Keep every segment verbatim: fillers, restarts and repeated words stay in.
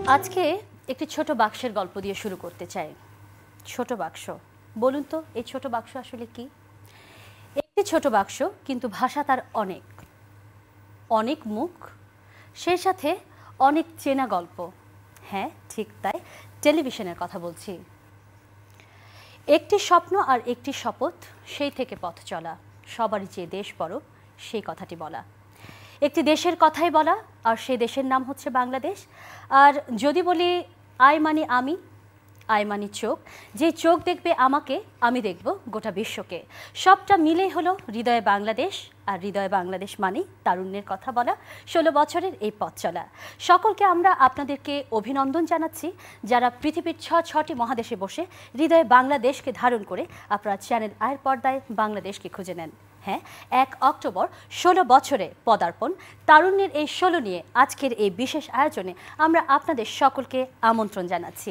আজকে একটি ছোট বাক্সের গল্প দিয়ে শুরু করতে চাই। ছোট বাক্স, বলুন তো এই ছোট বাক্স আসলে কি? একটি ছোট বাক্স, কিন্তু ভাষা তার অনেক অনেক মুখ, সেই সাথে অনেক চেনা গল্প। হ্যাঁ ঠিক তাই, টেলিভিশনের কথা বলছি। একটি স্বপ্ন আর একটি শপথ, সেই থেকে পথ চলা, সবারই যে দেশ বড় সেই কথাটি বলা। একটি দেশের কথাই বলা, আর সেই দেশের নাম হচ্ছে বাংলাদেশ। আর যদি বলি আই মানে আমি, আই মানে চোখ, যে চোখ দেখবে আমাকে, আমি দেখব গোটা বিশ্বকে। সবটা মিলেই হলো হৃদয়ে বাংলাদেশ। আর হৃদয়ে বাংলাদেশ মানে তারুণ্যের কথা বলা, ষোলো বছরের এই পথ চলা। সকলকে আমরা আপনাদেরকে অভিনন্দন জানাচ্ছি, যারা পৃথিবীর ছ ছটি মহাদেশে বসে হৃদয়ে বাংলাদেশকে ধারণ করে আপনারা চ্যানেল আয়ের পর্দায় বাংলাদেশকে খুঁজে নেন। হ্যাঁ, এক অক্টোবর ষোলো বছরে পদার্পণ, তারুণ্যের এই ষোলো নিয়ে আজকের এই বিশেষ আয়োজনে আমরা আপনাদের সকলকে আমন্ত্রণ জানাচ্ছি।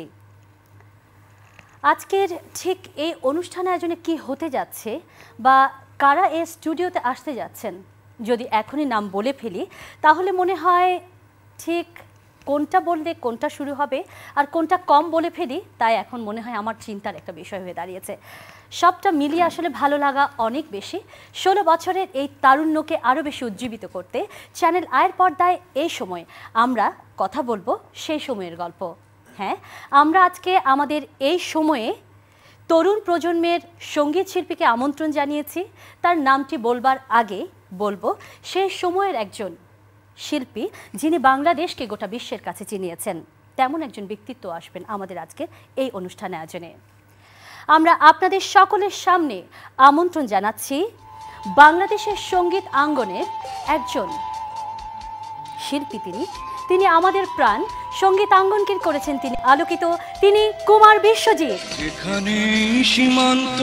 আজকের ঠিক এই অনুষ্ঠান আয়োজনে কি হতে যাচ্ছে বা কারা এই স্টুডিওতে আসতে যাচ্ছেন, যদি এখনই নাম বলে ফেলি তাহলে মনে হয় ঠিক কোনটা বললে কোনটা শুরু হবে আর কোনটা কম বলে ফেলি, তাই এখন মনে হয় আমার চিন্তার একটা বিষয় হয়ে দাঁড়িয়েছে। সবটা মিলিয়ে আসলে ভালো লাগা অনেক বেশি। ষোলো বছরের এই তারুণ্যকে আরও বেশি উজ্জীবিত করতে চ্যানেল আয়ের পর্দায় এই সময় আমরা কথা বলবো সেই সময়ের গল্প। হ্যাঁ, আমরা আজকে আমাদের এই সময়ে তরুণ প্রজন্মের সঙ্গীত শিল্পীকে আমন্ত্রণ জানিয়েছি। তার নামটি বলবার আগে বলবো সেই সময়ের একজন শিল্পী, যিনি বাংলাদেশকে গোটা বিশ্বের কাছে চিনিয়েছেন। তেমন একজন ব্যক্তিত্ব আসবেন আমাদের আজকের এই অনুষ্ঠান আয়োজনে। আমরা আপনাদের সকলের সামনে আমন্ত্রণ জানাচ্ছি বাংলাদেশের সঙ্গীত আঙ্গনের একজন শিল্পী। তিনি তিনি আমাদের প্রাণ, সঙ্গীতাঙ্গনকে করেছেন তিনি আলোকিত, তিনি কুমার বিশ্বজিৎ। যেখানে সীমান্ত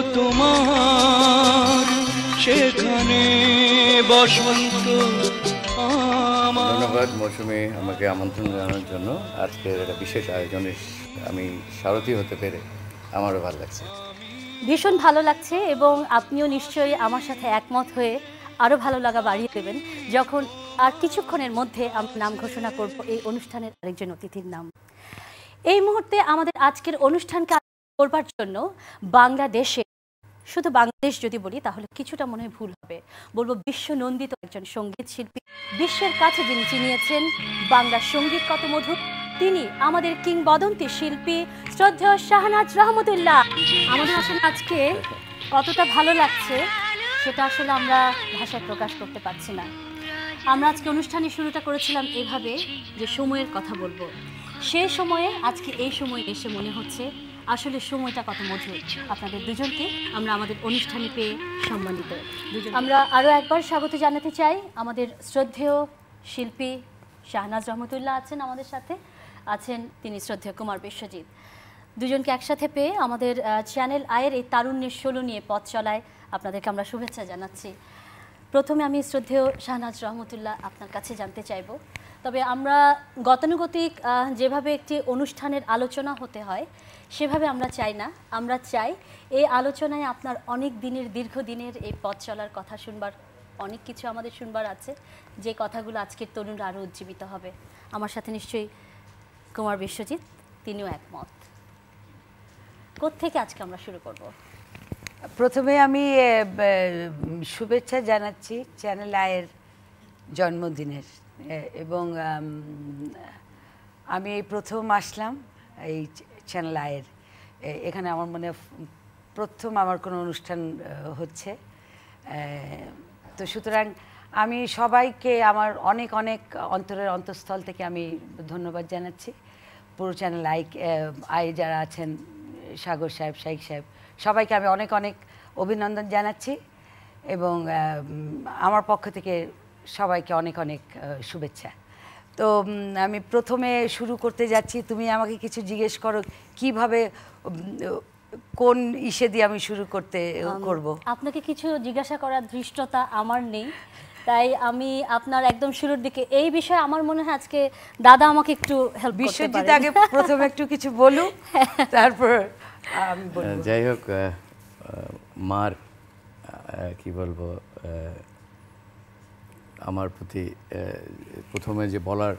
তোমার, সেখানে বসন্ত। ধন্যবাদ মৌসুমী আমাকে আমন্ত্রণ জানানোর জন্য। আজকের একটা বিশেষ আয়োজনে আমি সারথি হতে পেরে আমারও ভালো লাগছে। ভীষণ ভালো লাগছে, এবং আপনিও নিশ্চয়ই আমার সাথে একমত হয়ে আরও ভালো লাগা বাড়িয়ে দেবেন যখন আর কিছুক্ষণের মধ্যে আমি নাম ঘোষণা করব এই অনুষ্ঠানের আরেকজন অতিথির নাম। এই মুহূর্তে আমাদের আজকের অনুষ্ঠানকে করবার জন্য বাংলাদেশে, শুধু বাংলাদেশ যদি বলি তাহলে কিছুটা মনে হয় ভুল হবে, বলবো বিশ্বনন্দিত একজন সঙ্গীত শিল্পী, বিশ্বের কাছে যিনি চিনিয়েছেন বাংলা সঙ্গীত কত মধুর, তিনি আমাদের কিংবদন্তি শিল্পী শ্রদ্ধেয় শাহনাজ রহমতুল্লাহ। আমাদের আসলে আজকে কতটা ভালো লাগছে সেটা আসলে আমরা ভাষায় প্রকাশ করতে পারছি না। আমরা আজকে অনুষ্ঠানের শুরুটা করেছিলাম এভাবে যে সময়ের কথা বলবো, সেই সময়ে আজকে এই সময় এসে মনে হচ্ছে আসলে সময়টা কত মধুর। আপনাদের দুজনকে আমরা আমাদের অনুষ্ঠানে পেয়ে সম্মানিত। আমরা আরও একবার স্বাগত জানাতে চাই আমাদের শ্রদ্ধেয় শিল্পী শাহনাজ রহমতুল্লাহ আছেন আমাদের সাথে, আছেন তিনি শ্রদ্ধেয় কুমার বিশ্বজিৎ। দুজনকে একসাথে পেয়ে আমাদের চ্যানেল আয়ের এই তারুণ্যের ষোলো নিয়ে পথ চলায় আপনাদেরকে আমরা শুভেচ্ছা জানাচ্ছি। প্রথমে আমি শ্রদ্ধেয় শাহনাজ রহমতুল্লাহ আপনার কাছে জানতে চাইব, তবে আমরা গতানুগতিক যেভাবে একটি অনুষ্ঠানের আলোচনা হতে হয় সেভাবে আমরা চাই না। আমরা চাই এই আলোচনায় আপনার অনেক দিনের দীর্ঘদিনের এই পথ চলার কথা শুনবার, অনেক কিছু আমাদের শুনবার আছে, যে কথাগুলো আজকের তরুণরা আরও উজ্জীবিত হবে। আমার সাথে নিশ্চয়ই কুমার বিশ্বজিৎ, তিনিও একমত। কোত্থেকে আজকে আমরা শুরু করব? প্রথমে আমি শুভেচ্ছা জানাচ্ছি চ্যানেল আয়ের জন্মদিনের, এবং আমি এই প্রথম আসলাম এই চ্যানেল আয়ের এখানে। আমার মনে প্রথম আমার কোনো অনুষ্ঠান হচ্ছে, তো সুতরাং আমি সবাইকে আমার অনেক অনেক অন্তরের অন্তঃস্থল থেকে আমি ধন্যবাদ জানাচ্ছি। পুরো চ্যানেল আই আয়ে যারা আছেন, সাগর সাহেব, শাইক সাহেব, সবাইকে আমি অনেক অনেক অভিনন্দন জানাচ্ছি, এবং আমার পক্ষ থেকে সবাইকে অনেক অনেক শুভেচ্ছা। তো আমি প্রথমে শুরু করতে যাচ্ছি, তুমি আমাকে কিছু জিজ্ঞেস করো কিভাবে, কোন ইসে দিয়ে আমি শুরু করতে করব। আপনাকে কিছু জিজ্ঞাসা করার ধৃষ্টতা আমার নেই, তাই আমি আপনার একদম শুরুর দিকে এই বিষয়ে আমার মনে হয় আজকে দাদা আমাকে একটু হেল্প করতে পারে। বিশ্বজিৎ আগে প্রথমে একটু কিছু বলুক, তারপর আমি বলবো। যাই হোক, মার কি বলবো, আমার প্রতি প্রথমে যে বলার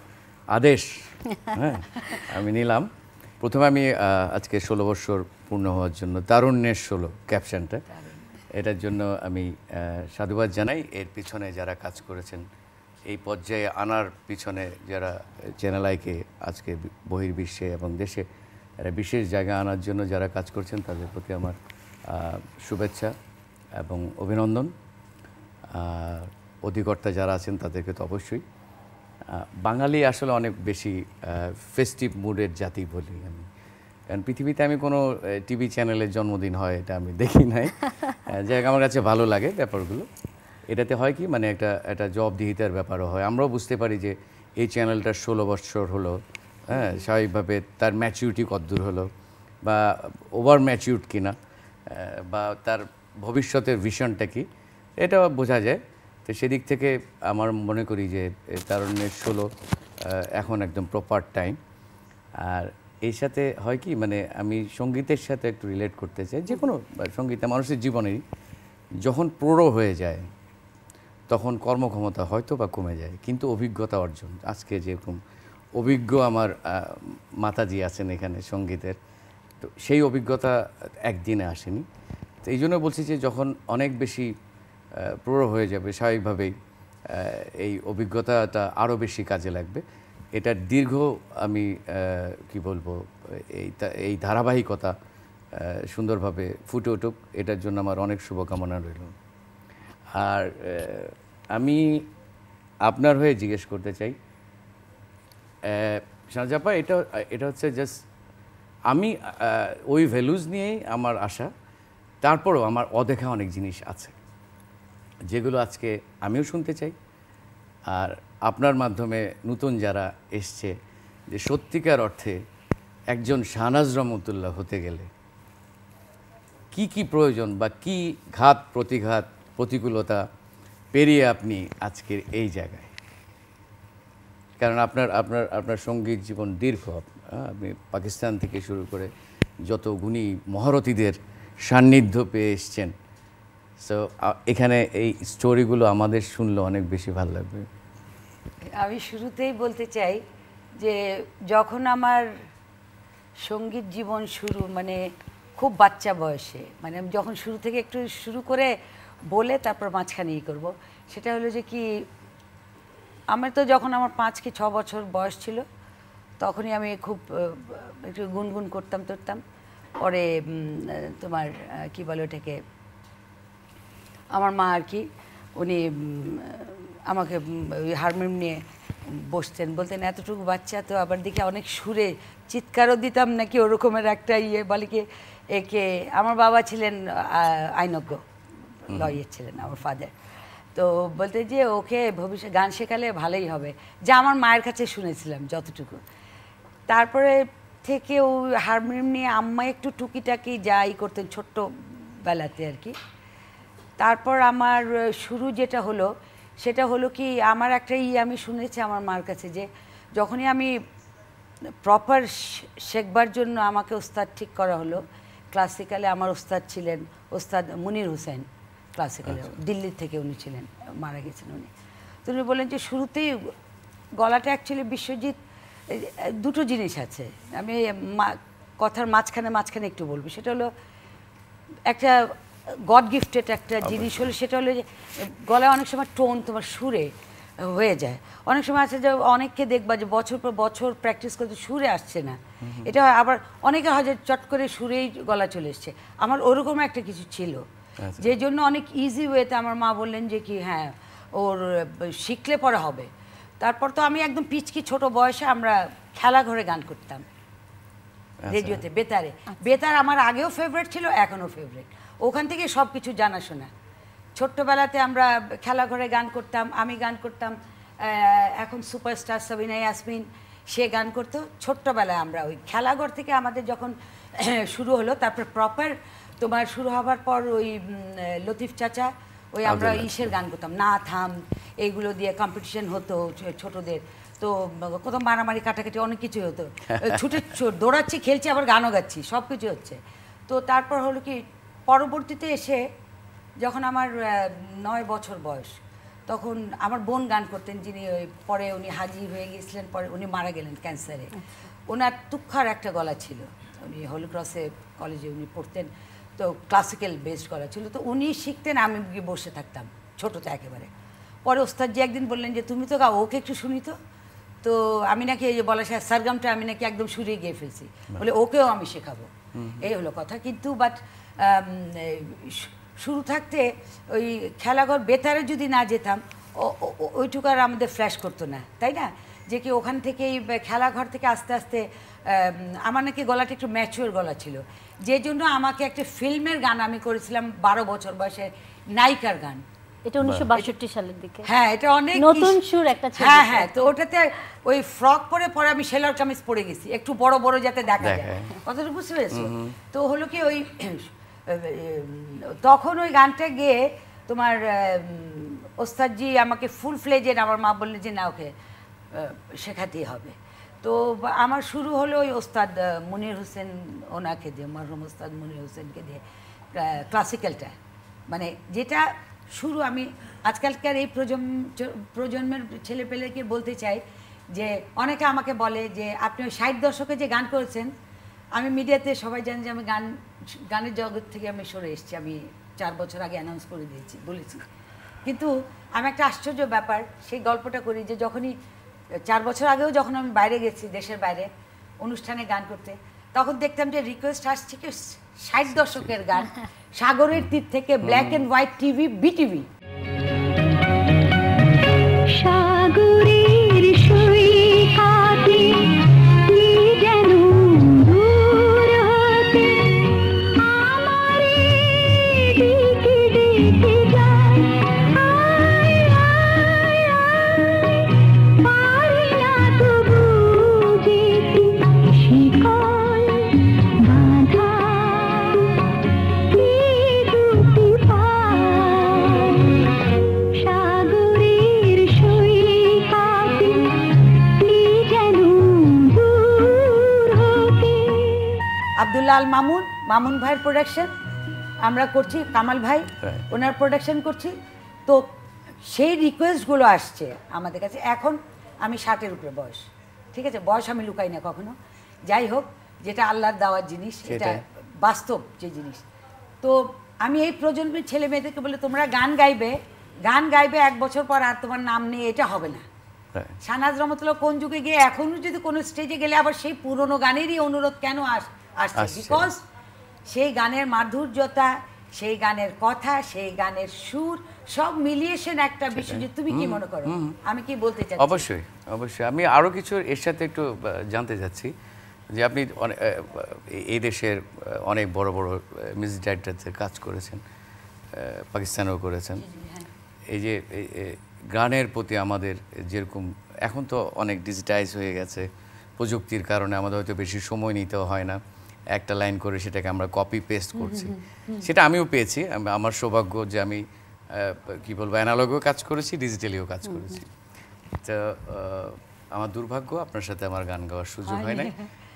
আদেশ হ্যাঁ আমি নিলাম। প্রথমে আমি আজকে ষোলো বছর পূর্ণ হওয়ার জন্য তারুণ্যের ষোলো ক্যাপশনটা, এটার জন্য আমি সাধুবাদ জানাই। এর পিছনে যারা কাজ করেছেন, এই পর্যায়ে আনার পিছনে যারা চ্যানেল আইকে আজকে বহির্বিশ্বে এবং দেশে একটা বিশেষ জায়গা আনার জন্য যারা কাজ করছেন, তাদের প্রতি আমার শুভেচ্ছা এবং অভিনন্দন। অধিকর্তা যারা আছেন তাদেরকে তো অবশ্যই। বাঙালি আসলে অনেক বেশি ফেস্টিভ মুডের জাতি বলি আমি, কারণ পৃথিবীতে আমি কোনো টিভি চ্যানেলের জন্মদিন হয় এটা আমি দেখি নাই। যাই হোক, আমার কাছে ভালো লাগে ব্যাপারগুলো। এটাতে হয় কি, মানে একটা একটা জবাবদিহিতার ব্যাপারও হয়। আমরাও বুঝতে পারি যে এই চ্যানেলটার ষোলো বছর হলো, হ্যাঁ স্বাভাবিকভাবে তার ম্যাচিউরিটি কতদূর হলো, বা ওভার ম্যাচিউরড কিনা, বা তার ভবিষ্যতের ভিশনটা কি, এটা বোঝা যায়। তো সেদিক থেকে আমার মনে করি যে তারুণ্যের ষোলো এখন একদম প্রপার টাইম। আর এই সাথে হয় কি, মানে আমি সঙ্গীতের সাথে একটু রিলেট করতে চাই। যে কোনো সঙ্গীত মানুষের জীবনেরই যখন প্রৌঢ় হয়ে যায় তখন কর্মক্ষমতা হয়তো বা কমে যায়, কিন্তু অভিজ্ঞতা অর্জন। আজকে যেরকম অভিজ্ঞ আমার মাতাজি আছেন এখানে সঙ্গীতের, তো সেই অভিজ্ঞতা একদিনে আসেনি। তো এই জন্য বলছি যে যখন অনেক বেশি প্রৌঢ় হয়ে যাবে, স্বাভাবিকভাবেই এই অভিজ্ঞতাটা আরও বেশি কাজে লাগবে। এটার দীর্ঘ আমি কি বলবো, এই এই ধারাবাহিকতা সুন্দরভাবে ফুটে উঠুক, এটার জন্য আমার অনেক শুভকামনা রইল। আর আমি আপনার হয়ে জিজ্ঞেস করতে চাই শাহজাপা, এটা এটা হচ্ছে জাস্ট আমি ওই ভ্যালুজ নিয়েই আমার আশা। তারপরেও আমার অদেখা অনেক জিনিস আছে যেগুলো আজকে আমিও শুনতে চাই, আর আপনার মাধ্যমে নতুন যারা এসছে, যে সত্যিকার অর্থে একজন শাহনাজ রহমতুল্লাহ হতে গেলে কি কি প্রয়োজন, বা কি ঘাত প্রতিঘাত প্রতিকূলতা পেরিয়ে আপনি আজকের এই জায়গায়। কারণ আপনার আপনার আপনার সঙ্গীত জীবন দীর্ঘ। আপনি পাকিস্তান থেকে শুরু করে যত গুণী মহারথীদের সান্নিধ্য পেয়ে এসছেন। সো এখানে এই স্টোরিগুলো আমাদের শুনলে অনেক বেশি ভালো লাগবে। আমি শুরুতেই বলতে চাই যে যখন আমার সঙ্গীত জীবন শুরু, মানে খুব বাচ্চা বয়সে, মানে আমি যখন শুরু থেকে একটু শুরু করে বলে তারপর মাঝখানে ই করবো, সেটা হলো যে কি, আমার তো যখন আমার পাঁচ কি ছ বছর বয়স ছিল তখনই আমি খুব একটু গুনগুন করতাম করতাম পরে তোমার কি বলে ওটাকে, আমার মা আর কি, উনি আমাকে ওই হারমোনিয়াম নিয়ে বসতেন, বলতেন এতটুকু বাচ্চা তো, আবার দেখে অনেক সুরে চিৎকারও দিতাম নাকি, ওরকমের একটা ইয়ে বলে কি একে। আমার বাবা ছিলেন আইনজ্ঞ, লয়ার ছিলেন আমার ফাদার। তো বলতে যে ওকে ভবিষ্যৎ গান শেখালে ভালোই হবে, যা আমার মায়ের কাছে শুনেছিলাম যতটুকু। তারপরে থেকে ও হারমোনিয়াম নিয়ে আম্মা একটু টুকিটাকি যাই করতেন ছোট্টবেলাতে আর কি। তারপর আমার শুরু যেটা হলো সেটা হলো কি, আমার একটা ই আমি শুনেছি আমার মার কাছে, যে যখনই আমি প্রপার শেখবার জন্য আমাকে ওস্তাদ ঠিক করা হলো ক্লাসিক্যালে, আমার ওস্তাদ ছিলেন ওস্তাদ মুনির হোসেন, ক্লাসিক্যালে দিল্লি থেকে উনি ছিলেন, মারা গেছেন উনি। তো উনি বললেন যে শুরুতেই গলাটা অ্যাকচুয়ালি বিশ্বজিৎ দুটো জিনিস আছে, আমি কথার মাঝখানে মাঝখানে একটু বলবো। সেটা হলো একটা গড গিফটেড একটা জিনিস হলো, সেটা হলো যে গলায় অনেক সময় টোন তোমার সুরে হয়ে যায়। অনেক সময় আছে যে অনেককে দেখবা যে বছর পর বছর প্র্যাকটিস করতে সুরে আসছে না, এটা হয়। আবার অনেকে হয় যে চট করে সুরেই গলা চলে এসছে। আমার ওরকম একটা কিছু ছিল, যে জন্য অনেক ইজি ওয়েতে আমার মা বললেন যে কি হ্যাঁ ওর শিখলে পরে হবে। তারপর তো আমি একদম পিচকি ছোট বয়সে আমরা খেলা ঘরে গান করতাম রেডিওতে, বেতারে। বেতার আমার আগেও ফেভারিট ছিল, এখনও ফেভারিট। ওখান থেকে সব কিছু জানাশোনা। ছোট্টবেলাতে আমরা খেলা ঘরে গান করতাম, আমি গান করতাম, এখন সুপারস্টার সাবিনা ইয়াসমিন সে গান করতো। ছোট্টবেলায় আমরা ওই খেলাঘর থেকে আমাদের যখন শুরু হলো, তারপর প্রপার তোমার শুরু হবার পর ওই লতিফ চাচা, ওই আমরা ইসের গান করতাম, না থাম, এইগুলো দিয়ে কম্পিটিশন হতো ছোটদের। তো কত মারামারি কাটাকাটি অনেক কিছুই হতো, ছুটে দৌড়াচ্ছি, খেলছি, আবার গানও গাচ্ছি, সব কিছু হচ্ছে। তো তারপর হলো কি, পরবর্তীতে এসে যখন আমার নয় বছর বয়স, তখন আমার বোন গান করতেন, যিনি ওই পরে উনি হাজি হয়ে গিয়েছিলেন, পরে উনি মারা গেলেন ক্যান্সারে। ওনার তুক্ষার একটা গলা ছিল, উনি হোলি ক্রসে কলেজে উনি পড়তেন, তো ক্লাসিক্যাল বেসড গলা ছিল। তো উনি শিখতেন, আমি গিয়ে বসে থাকতাম ছোটোতে একেবারে। পরে ওস্তাদজি একদিন বললেন যে তুমি তো গাও, ওকে একটু শুনি তো। তো আমি নাকি এই যে বলা যায় সারগামটা আমি নাকি একদম সুরিয়ে গিয়ে ফেলছি, বলে ওকেও আমি শেখাবো, এই হলো কথা। কিন্তু বাট শুরু থাকতে ওই খেলাঘর বেতারে যদি না যেতাম, ওইটুকু আর আমাদের ফ্ল্যাশ করতো না, তাই না? যে কি ওখান থেকেই খেলাঘর থেকে আস্তে আস্তে আমার নাকি গলাটা একটু ম্যাচিওর গলা ছিল, যে জন্য আমাকে একটা ফিল্মের গান আমি করেছিলাম বারো বছর বয়সে, নায়িকার গান। এটা উনিশশো বাষট্টি সালের দিকে। হ্যাঁ, এটা অনেক নতুন সুর একটা ছিল। হ্যাঁ হ্যাঁ, তো ওটাতে ওই ফ্রক পরে পরে আমি সেলার কামিজ পরে গেছি, একটু বড় বড় যাতে দেখা যায়, কথাটা বুঝতে পেরেছো? তো হলো কি ওই তখন ওই গানটা গিয়ে তোমার ওস্তাদজি আমাকে ফুল ফ্লেজের, আমার মা বললে যে না ওকে শেখাতেই হবে। তো আমার শুরু হলো ওই ওস্তাদ মুনির হোসেন, ওনাকে দিয়ে, মরহুম ওস্তাদ মুনির হোসেনকে দিয়ে ক্লাসিক্যালটা, মানে যেটা শুরু আমি আজকালকার এই প্রজন্ম প্রজন্মের ছেলেপেলেকে বলতে চাই যে অনেকে আমাকে বলে যে আপনি ওই ষাট দশকে যে গান করেছেন, আমি মিডিয়াতে সবাই জানি যে আমি গান গানের জগৎ থেকে আমি সরে এসেছি, আমি চার বছর আগে অ্যানাউন্স করে দিয়েছি, বলেছি। কিন্তু আমি একটা আশ্চর্য ব্যাপার সেই গল্পটা করি যে যখনই চার বছর আগেও যখন আমি বাইরে গেছি, দেশের বাইরে অনুষ্ঠানে গান করতে, তখন দেখতাম যে রিকোয়েস্ট আসছে কি ষাট দশকের গান, সাগরের তীর থেকে, black and white TV, BTV. সাগরের সৈকতে যেন দূর হতে আমারে ডেকে ডেকে যায়, আয় আয় আয়, পারি না তবু যেতে শিকল বাঁধা এই দুটি পায়, সাগরের সৈকতে যেন দূর হতে। আব্দুল্লাহ আল মামুন, মামুন ভাইয়ের প্রোডাকশন আমরা করছি, কামাল ভাই ওনার প্রোডাকশন করছি। তো সেই রিকোয়েস্টগুলো আসছে আমাদের কাছে। এখন আমি ষাটের উপরে বয়স, ঠিক আছে, বয়স আমি লুকাই না কখনো। যাই হোক, যেটা আল্লাহর দেওয়ার জিনিস, এটা বাস্তব যে জিনিস। তো আমি এই প্রজন্মের ছেলে মেয়েদেরকে বলে তোমরা গান গাইবে, গান গাইবে এক বছর পর আর তোমার নাম নেই, এটা হবে না। শাহনাজ রহমতুল্লাহ কোন যুগে গিয়ে এখনো যদি কোনো স্টেজে গেলে আবার সেই পুরনো গানেরই অনুরোধ কেন আসছে? বিকজ সেই গানের মাধুর্যতা, সেই গানের কথা, সেই গানের সুর সব মিলিয়ে সে একটা বিষয়। যে তুমি কি মনে করো, আমি কি বলতে চাই? অবশ্যই অবশ্যই আমি আরও কিছু এর সাথে একটু জানতে চাচ্ছি যে আপনি এই দেশের অনেক বড় বড় মিউজিক ডাইরেক্টরদের কাজ করেছেন, পাকিস্তানেও করেছেন। এই যে গানের প্রতি আমাদের যেরকম এখন তো অনেক ডিজিটাইজ হয়ে গেছে, প্রযুক্তির কারণে আমাদের হয়তো বেশি সময় নিতেও হয় না, একটা লাইন করে সেটাকে আমরা কপি পেস্ট করছি। সেটা আমিও পেয়েছি, আমার সৌভাগ্য যে আমি কি বলবো অ্যানালগেও কাজ করেছি, ডিজিটালিও কাজ করেছি। তো আমার দুর্ভাগ্য আপনার সাথে আমার গান গাওয়ার সুযোগ হয় নাই।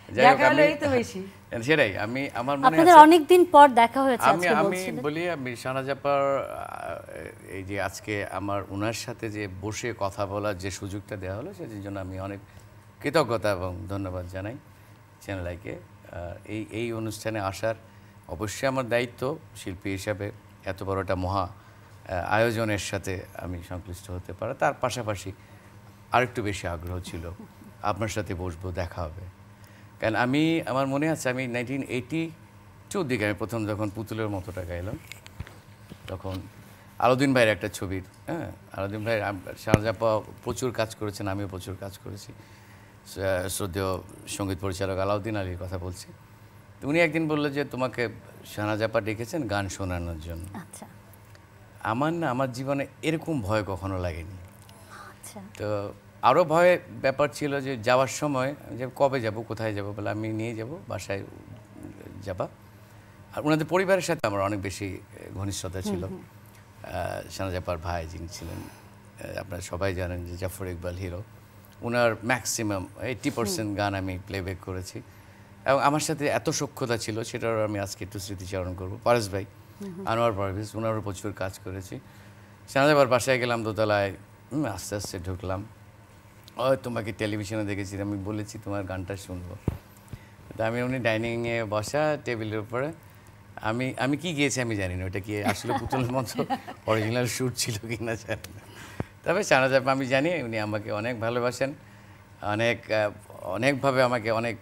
সেটাই আমি আমার মনে আছে অনেকদিন পর দেখা হয়েছে। আমি আমি বলি আমি শাহনাজ আপার এই যে আজকে আমার ওনার সাথে যে বসে কথা বলার যে সুযোগটা দেওয়া হলো, সেটার জন্য আমি অনেক কৃতজ্ঞতা এবং ধন্যবাদ জানাই চ্যানেল আইকে। এই এই অনুষ্ঠানে আসার অবশ্যই আমার দায়িত্ব শিল্পী হিসাবে, এত বড় একটা মহা আয়োজনের সাথে আমি সংশ্লিষ্ট হতে পারা। তার পাশাপাশি আরেকটু বেশি আগ্রহ ছিল আপনার সাথে বসবো, দেখা হবে। কারণ আমি আমার মনে আছে আমি নাইনটিন এইটি টুর দিকে আমি প্রথম যখন পুতুলের মতোটা গাইলাম, তখন আলাউদ্দিন ভাইয়ের একটা ছবির, হ্যাঁ আলাউদ্দিন ভাইয়ের শাহনাজ আপা প্রচুর কাজ করেছেন, আমিও প্রচুর কাজ করেছি, শ্রদ্ধেয় সঙ্গীত পরিচালক আলাউদ্দিন আলীর কথা বলছি। তো উনি একদিন বললো যে তোমাকে শাহনাজ আপা ডেকেছেন গান শোনানোর জন্য। আচ্ছা, আমার না আমার জীবনে এরকম ভয় কখনো লাগেনি। আচ্ছা, তো আরও ভয় ব্যাপার ছিল যে যাওয়ার সময় যে কবে যাব, কোথায় যাব, বলে আমি নিয়ে যাব বাসায় যাবা। আর ওনাদের পরিবারের সাথে আমার অনেক বেশি ঘনিষ্ঠতা ছিল। শাহনাজ আপার ভাই যিনি ছিলেন, আপনারা সবাই জানেন যে জাফর ইকবাল হিরো, ওনার ম্যাক্সিমাম এইট্টি পার্সেন্ট গান আমি প্লেব্যাক করেছি। এবং আমার সাথে এত সখ্যতা ছিল, সেটারও আমি আজকে একটু স্মৃতিচারণ করবো। পারেশ ভাই, আনোয়ার পারভেজ, ওনারও প্রচুর কাজ করেছি। শাহনাজ আবার বাসায় গেলাম দোতলায়, আস্তে আস্তে ঢুকলাম, ও তোমাকে টেলিভিশনে দেখেছি, আমি বলেছি তোমার গানটা শুনবো। তো আমি উনি ডাইনিংয়ে বসা টেবিলের উপরে, আমি আমি কি গিয়েছি আমি জানি না, ওটা কি আসলে পুতুলের মতো অরিজিনাল শ্যুট ছিল কি না জানি না। তবে শাহনাজ আপা আমি জানি উনি আমাকে অনেক ভালোবাসেন, অনেক অনেকভাবে আমাকে অনেক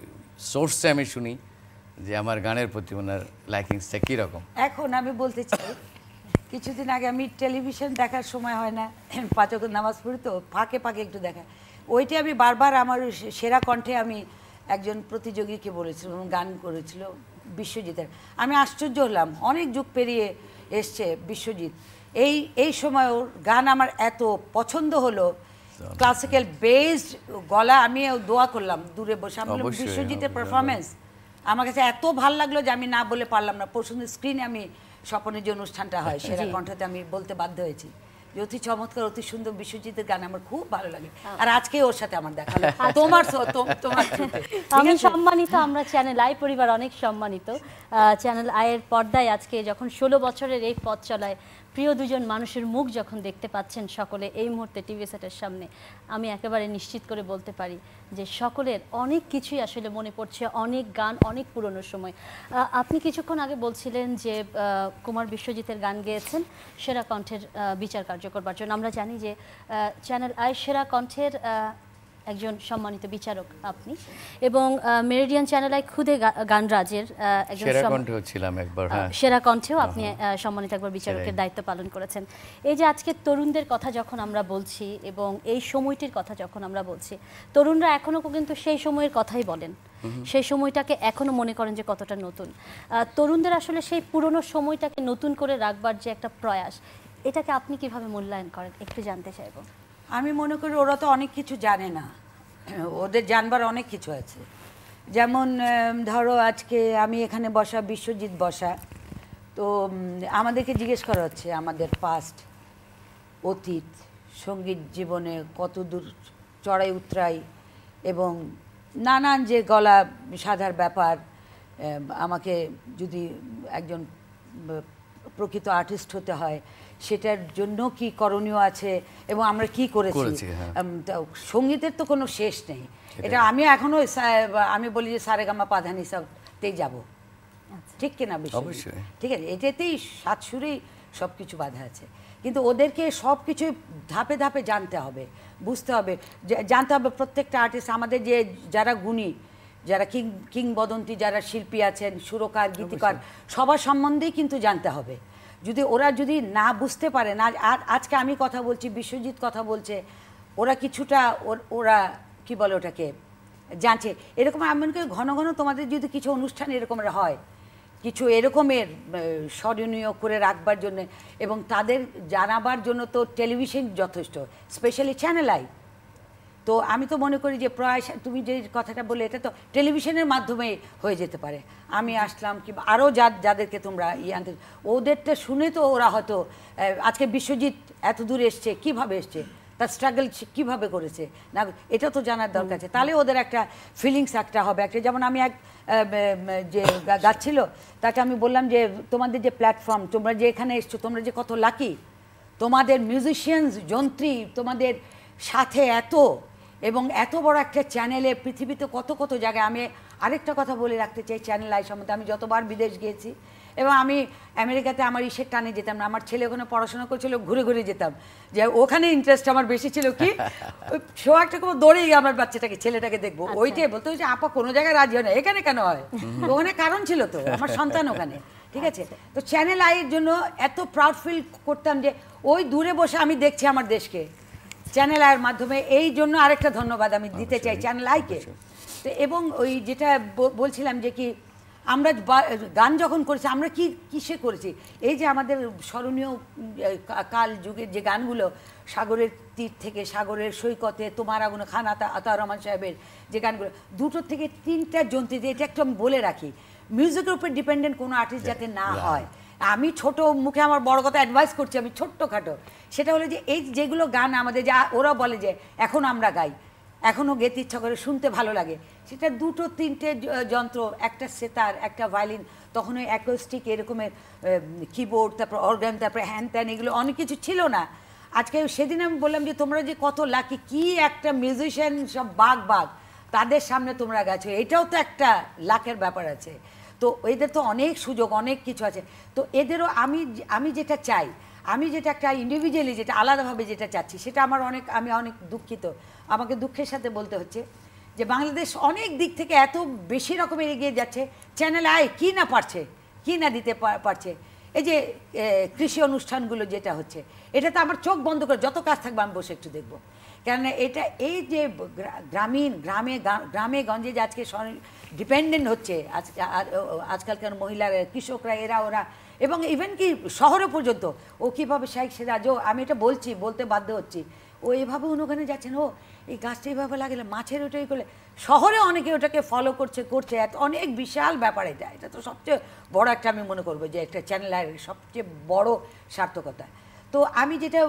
সোর্সে আমি শুনি যে আমার গানের প্রতি ওনার লাইকিংসটা কীরকম। এখন আমি বলতে চাই, কিছুদিন আগে আমি টেলিভিশন দেখার সময় হয় না, পাঁচ ওয়াক্ত নামাজ পড়ি তো ফাঁকে ফাঁকে একটু দেখা, ওইটা আমি বারবার আমার সেরা কণ্ঠে আমি একজন প্রতিযোগীকে বলেছিলাম, গান করেছিল বিশ্বজিতের। আমি আশ্চর্য হলাম, অনেক যুগ পেরিয়ে এসছে বিশ্বজিৎ, এই এই সময় ওর গান আমার এত পছন্দ হলো, ক্লাসিক্যাল বেসড গলা। আমি দোয়া করলাম দূরে বসে, আমি বললাম বিশ্বজিতের পারফরমেন্স আমার কাছে এত ভালো লাগলো যে আমি না বলে পারলাম না। পরশুদিন স্ক্রিনে আমি স্বপনের যে অনুষ্ঠানটা হয় সেরা কণ্ঠতে আমি বলতে বাধ্য হয়েছি যে অতি চমৎকার, অতি সুন্দর বিশ্বজিতের গান আমার খুব ভালো লাগে। আর আজকে ওর সাথে আমার দেখা হলো। তোমার তোমার আমি সম্মানিত, আমরা চ্যানেল আই পরিবার অনেক সম্মানিত। চ্যানেল আইয়ের পর্দায় আজকে যখন ষোলো বছরের এই পথ চলায় প্রিয় দুজন মানুষের মুখ যখন দেখতে পাচ্ছেন সকলে এই মুহূর্তে টিভি সেটের সামনে, আমি একেবারে নিশ্চিত করে বলতে পারি যে সকলের অনেক কিছুই আসলে মনে পড়ছে, অনেক গান, অনেক পুরনো সময়। আপনি কিছুক্ষণ আগে বলছিলেন যে কুমার বিশ্বজিতের গান গেয়েছেন সেরা কণ্ঠের বিচার কার্য করবার জন্য। আমরা জানি যে চ্যানেল আই সেরা কণ্ঠের একজন সম্মানিত বিচারক আপনি, এবং মেরিডিয়ান চ্যানেল আই খুদে গানরাজের একজন সেরা কণ্ঠ ছিলাম একবার, হ্যাঁ সেরা কণ্ঠেও আপনি সম্মানিত একবার বিচারকের দায়িত্ব পালন করেছেন। এই যে আজকে তরুণদের কথা যখন আমরা বলছি এবং এই সময়টির কথা যখন আমরা বলছি, তরুণরা এখনো কিন্তু সেই সময়ের কথাই বলেন, সেই সময়টাকে এখনো মনে করেন যে কতটা নতুন। তরুণদের আসলে সেই পুরনো সময়টাকে নতুন করে রাখবার যে একটা প্রয়াস, এটাকে আপনি কিভাবে মূল্যায়ন করেন একটু জানতে চাইব। আমি মনে করি ওরা তো অনেক কিছু জানে না, ওদের জানবার অনেক কিছু আছে। যেমন ধরো আজকে আমি এখানে বসা, বিশ্বজিৎ বসা, তো আমাদেরকে জিজ্ঞেস করা হচ্ছে আমাদের পাস্ট, অতীত, সঙ্গীত জীবনে কত দূর চড়াই উতরাই এবং নানান যে গলা সাধার ব্যাপার। আমাকে যদি একজন প্রকৃত আর্টিস্ট হতে হয় সেটার জন্য কি করণীয় আছে এবং আমরা কি করেছি। সঙ্গীতের তো কোনো শেষ নেই, এটা আমি এখনো আমি বলি যে সারেগামা পাধানি সবতেই যাবো, ঠিক কিনা বিষয়? ঠিক আছে, এটাতেই সাত সুরেই সব কিছু বাধা আছে, কিন্তু ওদেরকে সব কিছু ধাপে ধাপে জানতে হবে, বুঝতে হবে, জানতে হবে প্রত্যেকটা আর্টিস্ট, আমাদের যে যারা গুণী, যারা কিং কিংবদন্তি যারা শিল্পী আছেন, সুরকার, গীতিকার, সবার সম্বন্ধেই কিন্তু জানতে হবে। যদি ওরা যদি না বুঝতে পারে না, আজকে আমি কথা বলছি, বিশ্বজিৎ কথা বলছে, ওরা কিছুটা ওরা কি বলে ওটাকে জানছে। এরকম এমনকি ঘন ঘন তোমাদের যদি কিছু অনুষ্ঠান এরকমের হয়, কিছু এরকমের স্মরণীয় করে রাখবার জন্য এবং তাদের জানাবার জন্য তো টেলিভিশন যথেষ্ট, স্পেশালি চ্যানেল আই। তো আমি তো মনে করি যে প্রায় তুমি যে কথাটা বলে এটা তো টেলিভিশনের মাধ্যমে হয়ে যেতে পারে। আমি আসলাম কিংবা আরও যা যাদেরকে তোমরা ইয়ে আনতে, ওদেরটা শুনে তো ওরা হয়তো আজকে বিশ্বজিৎ এত দূর এসছে, কীভাবে এসছে, তার স্ট্রাগল কীভাবে করেছে না, এটা তো জানার দরকার আছে। তাহলে ওদের একটা ফিলিংস একটা হবে একটা। যেমন আমি এক যে গাচ্ছিল তাকে আমি বললাম যে তোমাদের যে প্ল্যাটফর্ম, তোমরা যে এখানে এসছো, তোমরা যে কত লাকি, তোমাদের মিউজিশিয়ানস, যন্ত্রী তোমাদের সাথে এত, এবং এত বড় একটা চ্যানেলে পৃথিবীতে কত কত জায়গায়। আমি আরেকটা কথা বলে রাখতে চাই চ্যানেল আই সম্বন্ধে, আমি যতবার বিদেশ গিয়েছি এবং আমি আমেরিকাতে আমার ইসের টানে যেতাম না, আমার ছেলে ওখানে পড়াশোনা করছিল, ঘুরে ঘুরে যেতাম, যে ওখানে ইন্টারেস্ট আমার বেশি ছিল কি শো একটা কোনো দৌড়েই আমার বাচ্চাটাকে ছেলেটাকে দেখবো, ওইটাই বলতো যে আপা কোনো জায়গায় রাজি হয় না, এখানে কেন হয়, ওখানে কারণ ছিল তো আমার সন্তান ওখানে, ঠিক আছে। তো চ্যানেল আইয়ের জন্য এত প্রাউড ফিল করতাম যে ওই দূরে বসে আমি দেখছি আমার দেশকে চ্যানেল আইয়ের মাধ্যমে। এই জন্য আরেকটা ধন্যবাদ আমি দিতে চাই চ্যানেল আইকে। তো এবং ওই যেটা বলছিলাম যে কি আমরা গান যখন করেছি আমরা কি কিসে করেছি, এই যে আমাদের স্মরণীয় কাল যুগের যে গানগুলো, সাগরের তীর থেকে সাগরের সৈকতে, তোমার আগুনে, খান আতা আতা রহমান সাহেবের যে গানগুলো, দুটোর থেকে তিনটা যন্ত্রী, এটা একটু আমি বলে রাখি, মিউজিকের উপর ডিপেন্ডেন্ট কোনো আর্টিস্ট যাতে না হয়। আমি ছোট মুখে আমার বড় কথা অ্যাডভাইস করছি, আমি ছোট্টখাটো, সেটা হলো যে এই যেগুলো গান আমাদের যা ওরা বলে যে এখন আমরা গাই, এখনও গেতে ইচ্ছা করে, শুনতে ভালো লাগে, সেটা দুটো তিনটে যন্ত্র, একটা সেতার, একটা ভায়োলিন, তখন ওই অ্যাকোস্টিক এরকমের কিবোর্ড, তারপর অর্গান, তারপরে হ্যান ত্যান, এগুলো অনেক কিছু ছিল না। আজকে সেদিন আমি বললাম যে তোমরা যে কত লাকি, কি একটা মিউজিশিয়ান, সব বাঘ বাঘ, তাদের সামনে তোমরা গেছো, এটাও তো একটা লাকের ব্যাপার আছে। তো এদের তো অনেক সুযোগ, অনেক কিছু আছে। তো এদেরও আমি আমি যেটা চাই, আমি যেটা একটা ইন্ডিভিজুয়ালি যেটা আলাদাভাবে যেটা চাচ্ছি, সেটা আমার অনেক, আমি অনেক দুঃখিত, আমাকে দুঃখের সাথে বলতে হচ্ছে যে বাংলাদেশ অনেক দিক থেকে এত বেশি রকমের এগিয়ে যাচ্ছে, চ্যানেল আই কি না পারছে, কি না দিতে পারছে। এই যে কৃষি অনুষ্ঠানগুলো যেটা হচ্ছে, এটা তো আমার চোখ বন্ধ করে যত কাজ থাকবে আমি বসে একটু দেখবো। কেননা এটা এই যে গ্রামীণ গ্রামে গ্রামে গঞ্জে যে আজকে ডিপেন্ডেন্ট হচ্ছে আজকালকার মহিলারা, কৃষকরা, এরা ওরা, এবং ইভেন কি শহরে পর্যন্ত ও কীভাবে শাইখ সিরাজও, আমি এটা বলছি, বলতে বাধ্য হচ্ছি, ও এভাবে ওখানে যাচ্ছেন, ও এই গাছটা এইভাবে লাগলে মাছের ওটাই করলে, শহরে অনেকে ওটাকে ফলো করছে করছে এত অনেক বিশাল ব্যাপার এটা। এটা তো সবচেয়ে বড় একটা, আমি মনে করবো যে একটা চ্যানেলের সবচেয়ে বড় সার্থকতা। তো আমি যেটা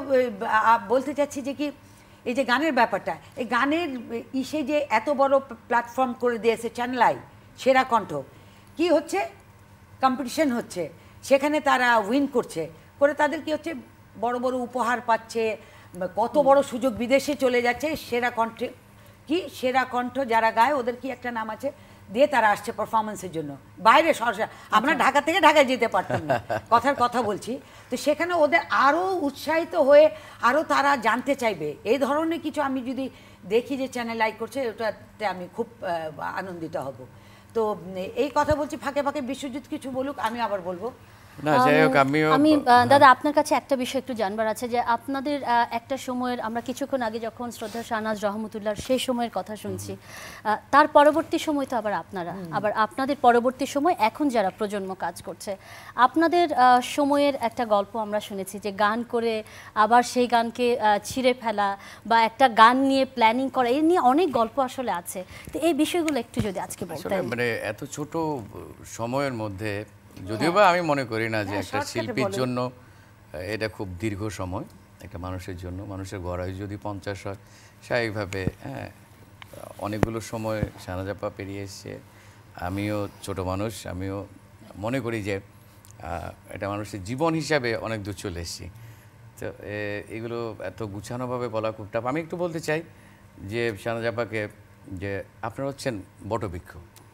বলতে চাচ্ছি যে কি, এই যে গানের ব্যাপারটা, এই গানের ইসে যে এত বড় প্ল্যাটফর্ম করে দিয়েছে চ্যানেল আই, সেরা কণ্ঠ, কি হচ্ছে কম্পিটিশন হচ্ছে, সেখানে তারা উইন করছে, করে তাদের কি হচ্ছে বড় বড় উপহার পাচ্ছে, কত বড় সুযোগ, বিদেশে চলে যাচ্ছে, সেরা কণ্ঠে কি সেরা কণ্ঠ যারা গায় ওদের কি একটা নাম আছে, দিয়ে তারা আসছে পারফরমেন্সের জন্য বাইরে সরাসরি। আমরা ঢাকা থেকে ঢাকায় যেতে পারতাম না, কথার কথা বলছি। তো সেখানে ওদের আরও উৎসাহিত হয়ে আরও তারা জানতে চাইবে, এই ধরনের কিছু আমি যদি দেখি যে চ্যানেল আই করছে, ওটাতে আমি খুব আনন্দিত হব। তো এই কথা বলছি, ফাঁকে ফাঁকে বিশ্বজিৎ কিছু বলুক, আমি আবার বলবো। না যাই হোক, আমিও আমি দাদা আপনার কাছে একটা বিষয় একটু জানবার আছে, যে আপনাদের একটা সময়ের, আমরা কিছুক্ষণ আগে যখন শ্রদ্ধা শাহনাজ রহমতুল্লাহর সেই সময়ের কথা শুনছি, তার পরবর্তী সময় তো আবার আপনারা, আবার আপনাদের পরবর্তী সময় এখন যারা প্রজন্ম কাজ করছে, আপনাদের সময়ের একটা গল্প আমরা শুনেছি যে গান করে আবার সেই গানকে ছিঁড়ে ফেলা বা একটা গান নিয়ে প্ল্যানিং করা, এই নিয়ে অনেক গল্প আসলে আছে। তো এই বিষয়গুলো একটু যদি আজকে বলতেন। মানে এত ছোট সময়ের মধ্যে, যদিও বা আমি মনে করি না যে একটা শিল্পীর জন্য এটা খুব দীর্ঘ সময়, একটা মানুষের জন্য, মানুষের গড়াই যদি পঞ্চাশ হয় স্বাভাবিকভাবে, হ্যাঁ অনেকগুলো সময় শাহনাজ আপা পেরিয়ে এসছে। আমিও ছোট মানুষ, আমিও মনে করি যে এটা মানুষের জীবন হিসাবে অনেক দূর চলে এসেছি। তো এগুলো এত গুছানোভাবে বলা খুব টাফ। আমি একটু বলতে চাই যে শাহনাজ আপাকে, যে আপনারা হচ্ছেন বটবৃক্ষ,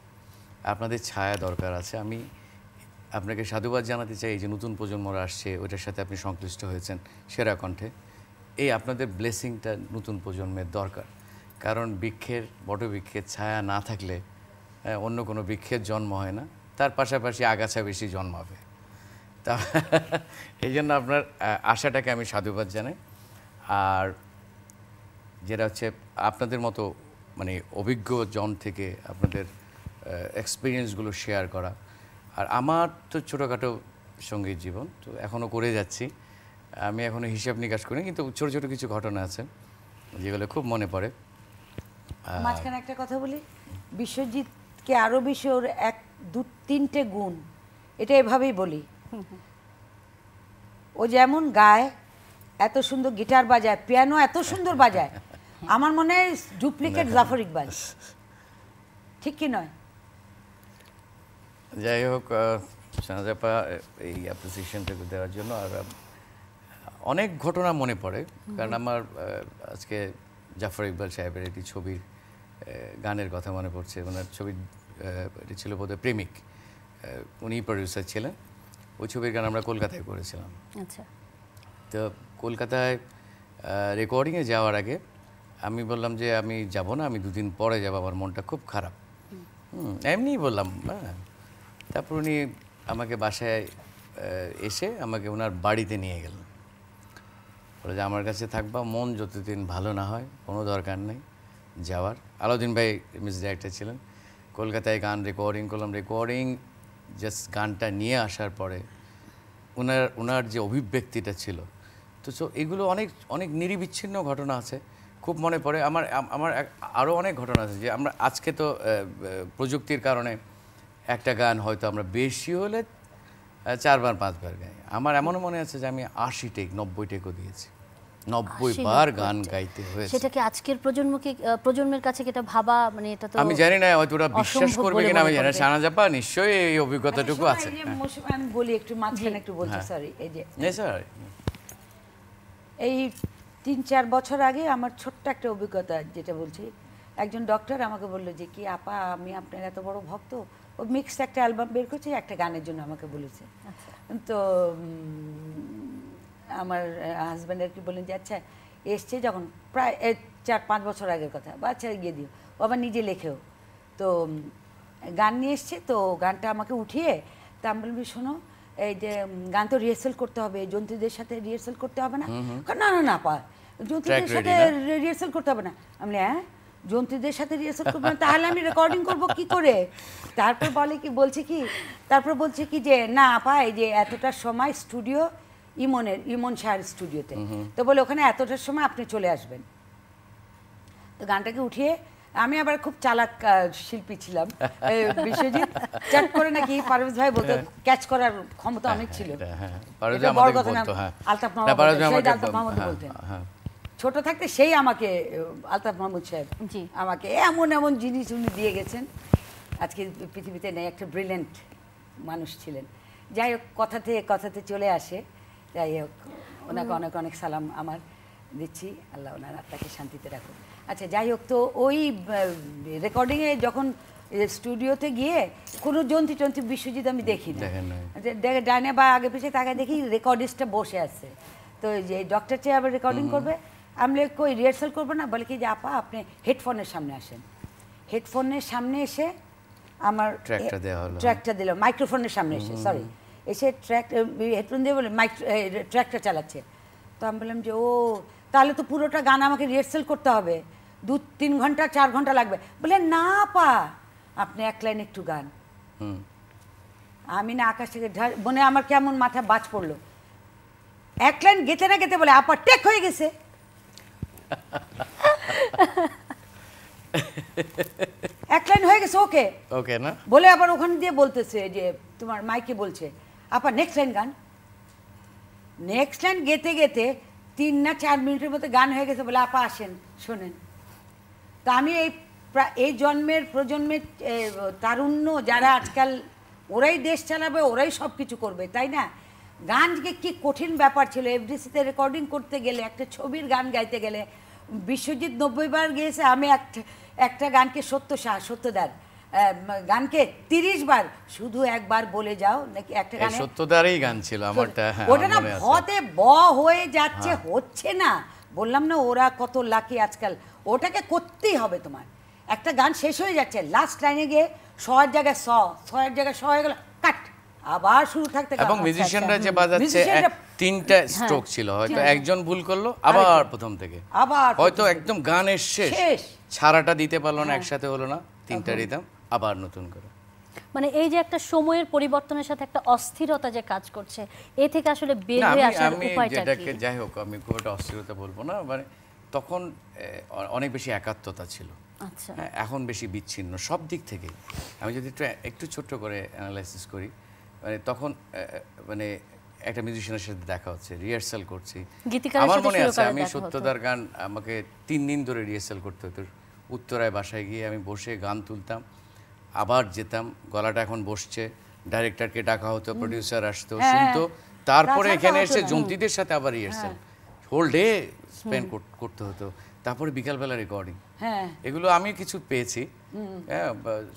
আপনাদের ছায়া দরকার আছে। আমি আপনাকে সাধুবাদ জানাতে চাই, এই যে নতুন প্রজন্মরা আসছে ওইটার সাথে আপনি সংশ্লিষ্ট হয়েছেন সেরা কণ্ঠে, এই আপনাদের ব্লেসিংটা নতুন প্রজন্মের দরকার। কারণ বৃক্ষের, বটবৃক্ষের ছায়া না থাকলে অন্য কোনো বৃক্ষের জন্ম হয় না, তার পাশাপাশি আগাছা বেশি জন্মাবে। তা এই জন্য আপনার আশাটাকে আমি সাধুবাদ জানাই। আর যেটা হচ্ছে আপনাদের মতো মানে অভিজ্ঞ জন থেকে আপনাদের এক্সপিরিয়েন্সগুলো শেয়ার করা, আর আমার তো ছোটোখাটো সঙ্গীত জীবন, তো এখনও করে যাচ্ছি। আমি এখনও হিসাব নিকাশ করি, কিন্তু ছোটো ছোটো কিছু ঘটনা আছে যেগুলো খুব মনে পড়ে। মাঝখানে একটা কথা বলি, বিশ্বজিৎকে আরও বেশি ওর এক দু তিনটে গুণ, এটা এভাবেই বলি, ও যেমন গায়, এত সুন্দর গিটার বাজায়, পিয়ানো এত সুন্দর বাজায়, আমার মনে হয় ডুপ্লিকেট জাফর ইকবাল, ঠিক কি নয়? যাই হোক, শাহনাজ আপা এই অ্যাপ্রিসিয়েশনটাকে দেওয়ার জন্য। আর অনেক ঘটনা মনে পড়ে, কারণ আমার আজকে জাফর ইকবাল সাহেবের একটি ছবির গানের কথা মনে পড়ছে। ওনার ছবির এটি ছিল বোধহয় প্রেমিক, উনি প্রডিউসার ছিলেন। ওই ছবির গান আমরা কলকাতায় করেছিলাম। আচ্ছা। তো কলকাতায় রেকর্ডিংয়ে যাওয়ার আগে আমি বললাম যে আমি যাব না, আমি দুদিন পরে যাব, আমার মনটা খুব খারাপ। হুম এমনিই বললাম। হ্যাঁ, তারপর উনি আমাকে বাসায় এসে আমাকে ওনার বাড়িতে নিয়ে গেলেন, বলে যে আমার কাছে থাকবা, মন যতদিন ভালো না হয় কোনো দরকার নেই যাওয়ার। আলাউদ্দিন ভাই মিউজিক ডাইরেক্টর ছিলেন, কলকাতায় গান রেকর্ডিং করলাম। রেকর্ডিং জাস্ট গানটা নিয়ে আসার পরে ওনার ওনার যে অভিব্যক্তিটা ছিল, তো সো এগুলো অনেক অনেক নিরিবিচ্ছিন্ন ঘটনা আছে, খুব মনে পড়ে আমার। আমার আরও অনেক ঘটনা আছে যে আমরা আজকে তো প্রযুক্তির কারণে একটা গান হয়তো আমরা বেশি হলে চারবার পাঁচবার গাই। আমার এমনও মনে আছে যে আমি আশি টেক নব্বই টেকও দিয়েছি, নব্বই বার গান গাইতে হয়েছে। সেটা কি আজকের প্রজন্মকে প্রজন্মের কাছে কি এটা ভাবা, মানে এটা তো আমি জানি না হয়তো ওরা বিশ্বাস করবে কিনা আমি জানি না। শাহনাজ আপা নিশ্চয়ই এই অভিজ্ঞতাটুকু আছে। আমি বলি একটু মাঝখানে একটু বলছি, সরি। এই যে স্যার, এই তিন চার বছর আগে আমার ছোট্ট একটা অভিজ্ঞতা যেটা বলছি, একজন ডক্টর আমাকে বললো যে কি আপা আমি আপনার এত বড় ভক্ত, ও মিক্সড একটা অ্যালবাম বের করছে একটা গানের জন্য আমাকে বলেছে। তো আমার হাজব্যান্ড আর কি বললেন যে আচ্ছা এসছে যখন প্রায় চার পাঁচ বছর আগের কথা, বা আচ্ছা গিয়ে দিও, ও আবার নিজে লেখেও, তো গান নিয়ে এসছে, তো গানটা আমাকে উঠিয়ে তা আমি বলবি শোনো এই যে গান তো রিহার্সাল করতে হবে, জন্তুদের সাথে রিহার্সাল করতে হবে না? না না না পা জন্তুদের সাথে রিহার্সাল করতে হবে না। আমি হ্যাঁ জন্তুদের সাথে রিহার্সাল করবো না, তাহলে আমি রেকর্ডিং করবো কি করে? তারপর বলে কি বলছে কি তারপর বলছে কি যে না আপা এই যে এতটা সময় স্টুডিও ইমনের ইমন শাহর স্টুডিওতে, তো বলে ওখানে এতটার সময় আপনি চলে আসবেন। তো গানটাকে উঠিয়ে আমি আবার খুব চালাক শিল্পী ছিলাম, বিশ্বজিৎ চট করে নাকি পারভেজ ভাই বলতো ক্যাচ করার ক্ষমতা অনেক ছিল। আলতাফ মাহমুদ বলতেন ছোট থাকতে, সেই আমাকে আলতাফ মাহমুদ সাহেব আমাকে এমন এমন জিনিস উনি দিয়ে গেছেন, আজকে পৃথিবীতে নেই, একটা ব্রিলিয়েন্ট মানুষ ছিলেন। যাই হোক কথাতে কথাতে চলে আসে, যাই হোক ওনাকে অনেক অনেক সালাম আমার দিচ্ছি, আল্লাহ ওনার আত্মাকে শান্তিতে রাখুন। আচ্ছা যাই হোক, তো ওই রেকর্ডিংয়ে যখন স্টুডিওতে গিয়ে কোনো জন্তি টন্তি বিশ্বজিৎ আমি দেখি না, ডাইনে বা আগে পিছিয়ে তাকে দেখি রেকর্ডিস্টটা বসে আছে, তো যে ডক্টর চেয়ে আবার রেকর্ডিং করবে, আমি কই রিহার্সাল করবো না? বলে কি যে আপা আপনি হেডফোনের সামনে আসেন। হেডফোনের সামনে এসে আমার ট্র্যাকটা দিল, মাইক্রোফোনের সামনে এসে সরি এসে ট্র্যাক হেডফোন দিয়ে বলে মাইক ট্র্যাকটা চালাচ্ছে। তো আমি বললাম যে ও তাহলে তো পুরোটা গান আমাকে রিহার্সাল করতে হবে, দু তিন ঘন্টা চার ঘন্টা লাগবে। বলে না পা আপনি এক লাইন একটু গান। আমি না আকাশ থেকে মনে আমার কেমন মাথায় বাজ পড়লো, এক লাইন গেতে না গেতে বলে আপা টেক হয়ে গেছে। এক লাইন হয়ে গেছে ওকে ওকে না বলে আবার ওখানে দিয়ে বলতেছে যে তোমার মাইকে বলছে আপা নেক্সট লাইন গান। নেক্সট লাইন গেতে গেতে তিন না চার মিনিটের মধ্যে গান হয়ে গেছে, বলে আপা আসেন শোনেন। তো আমি এই এই জন্মের প্রজন্মের তারুণ্য যারা আজকাল ওরাই দেশ চালাবে, ওরাই সব কিছু করবে, তাই না? গানকে কি কঠিন ব্যাপার ছিল, এফডিসিতে রেকর্ডিং করতে গেলে একটা ছবির গান গাইতে গেলে বিশ্বজিৎ নব্বই বার গিয়েছে, আমি একটা একটা গানকে সত্য শাহ সত্যদার গানকে তিরিশ বার শুধু একবার বলে যাও নাকি একটা গানে সত্যদারই গান ছিল আমারটা, ওটা না ভতে ব হয়ে যাচ্ছে, হচ্ছে না। বললাম না ওরা কত লাকি আজকাল, ওটাকে করতেই হবে তোমার। একটা গান শেষ হয়ে যাচ্ছে, লাস্ট লাইনে গিয়ে শয়ের জায়গায় স ছয়ের জায়গায় শ হয়ে গেল, কাট আবার শুরু থাকতে। এবং মিউজিশিয়ানরা যে বাজাচ্ছে তিনটা স্ট্রোক ছিল, হয়তো একজন ভুল করলো আবার প্রথম থেকে, আবার হয়তো একদম গানের শেষ ছাড়াটা দিতে পারলো না, একসাথে হলো না, তিনটা রিদম আবার নতুন করে। মানে এই যে একটা সময়ের পরিবর্তনের সাথে একটা অস্থিরতা যে কাজ করছে, এ থেকে আসলে বের হয়ে আসার উপায়টা কি? যাই হোক আমি খুব একটা অস্থিরতা বলবো না, মানে তখন অনেক বেশি একাত্মতা ছিল, আচ্ছা এখন বেশি বিচ্ছিন্ন সব দিক থেকে। আমি যদি একটু একটু ছোট্ট করে অ্যানালাইসিস করি, মানে তখন মানে একটা মিউজিশিয়ানের সাথে দেখা হচ্ছে, রিহার্সাল করছি, আমার মনে আছে আমি সত্যদার গান আমাকে তিন দিন ধরে রিহার্সাল করতে হতো। উত্তরায় বাসায় গিয়ে আমি বসে গান তুলতাম, আবার যেতাম, গলাটা এখন বসছে, ডাইরেক্টরকে ডাকা হতো, প্রডিউসার আসতো, শুনতো, তারপরে এখানে এসে জন্তিদের সাথে আবার রিহার্সাল, হোল ডে স্পেন্ড করতে হতো, তারপরে বিকালবেলা রেকর্ডিং। এগুলো আমি কিছু পেয়েছি, হ্যাঁ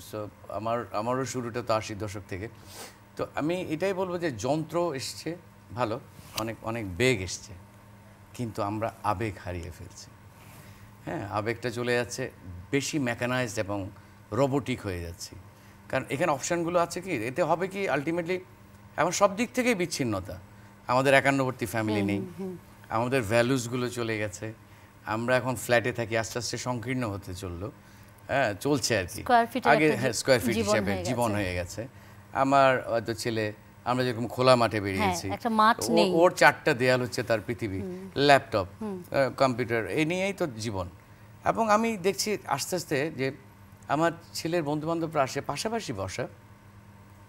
আমার আমারও শুরুটা তো আশির দশক থেকে। তো আমি এটাই বলবো যে যন্ত্র এসছে ভালো, অনেক অনেক বেগ এসছে, কিন্তু আমরা আবেগ হারিয়ে ফেলছি। হ্যাঁ আবেগটা চলে যাচ্ছে, বেশি মেকানাইজড এবং রোবোটিক হয়ে যাচ্ছি। কারণ এখানে অপশানগুলো আছে কি, এতে হবে কি আলটিমেটলি এখন সব দিক থেকেই বিচ্ছিন্নতা। আমাদের একান্নবর্তী ফ্যামিলি নেই, আমাদের ভ্যালুসগুলো চলে গেছে, আমরা এখন ফ্ল্যাটে থাকি, আস্তে আস্তে সংকীর্ণ হতে চললো, হ্যাঁ চলছে আর কি। আগে হ্যাঁ স্কোয়ার ফিট হিসাবে জীবন হয়ে গেছে। আমার হয়তো ছেলে, আমরা যেরকম খোলা মাঠে বেরিয়েছি, ওর চারটা দেয়াল হচ্ছে তার পৃথিবী, ল্যাপটপ, কম্পিউটার, এই নিয়েই তো জীবন। এবং আমি দেখছি আস্তে আস্তে যে আমার ছেলের বন্ধুবান্ধবরা আসে পাশাপাশি বসা,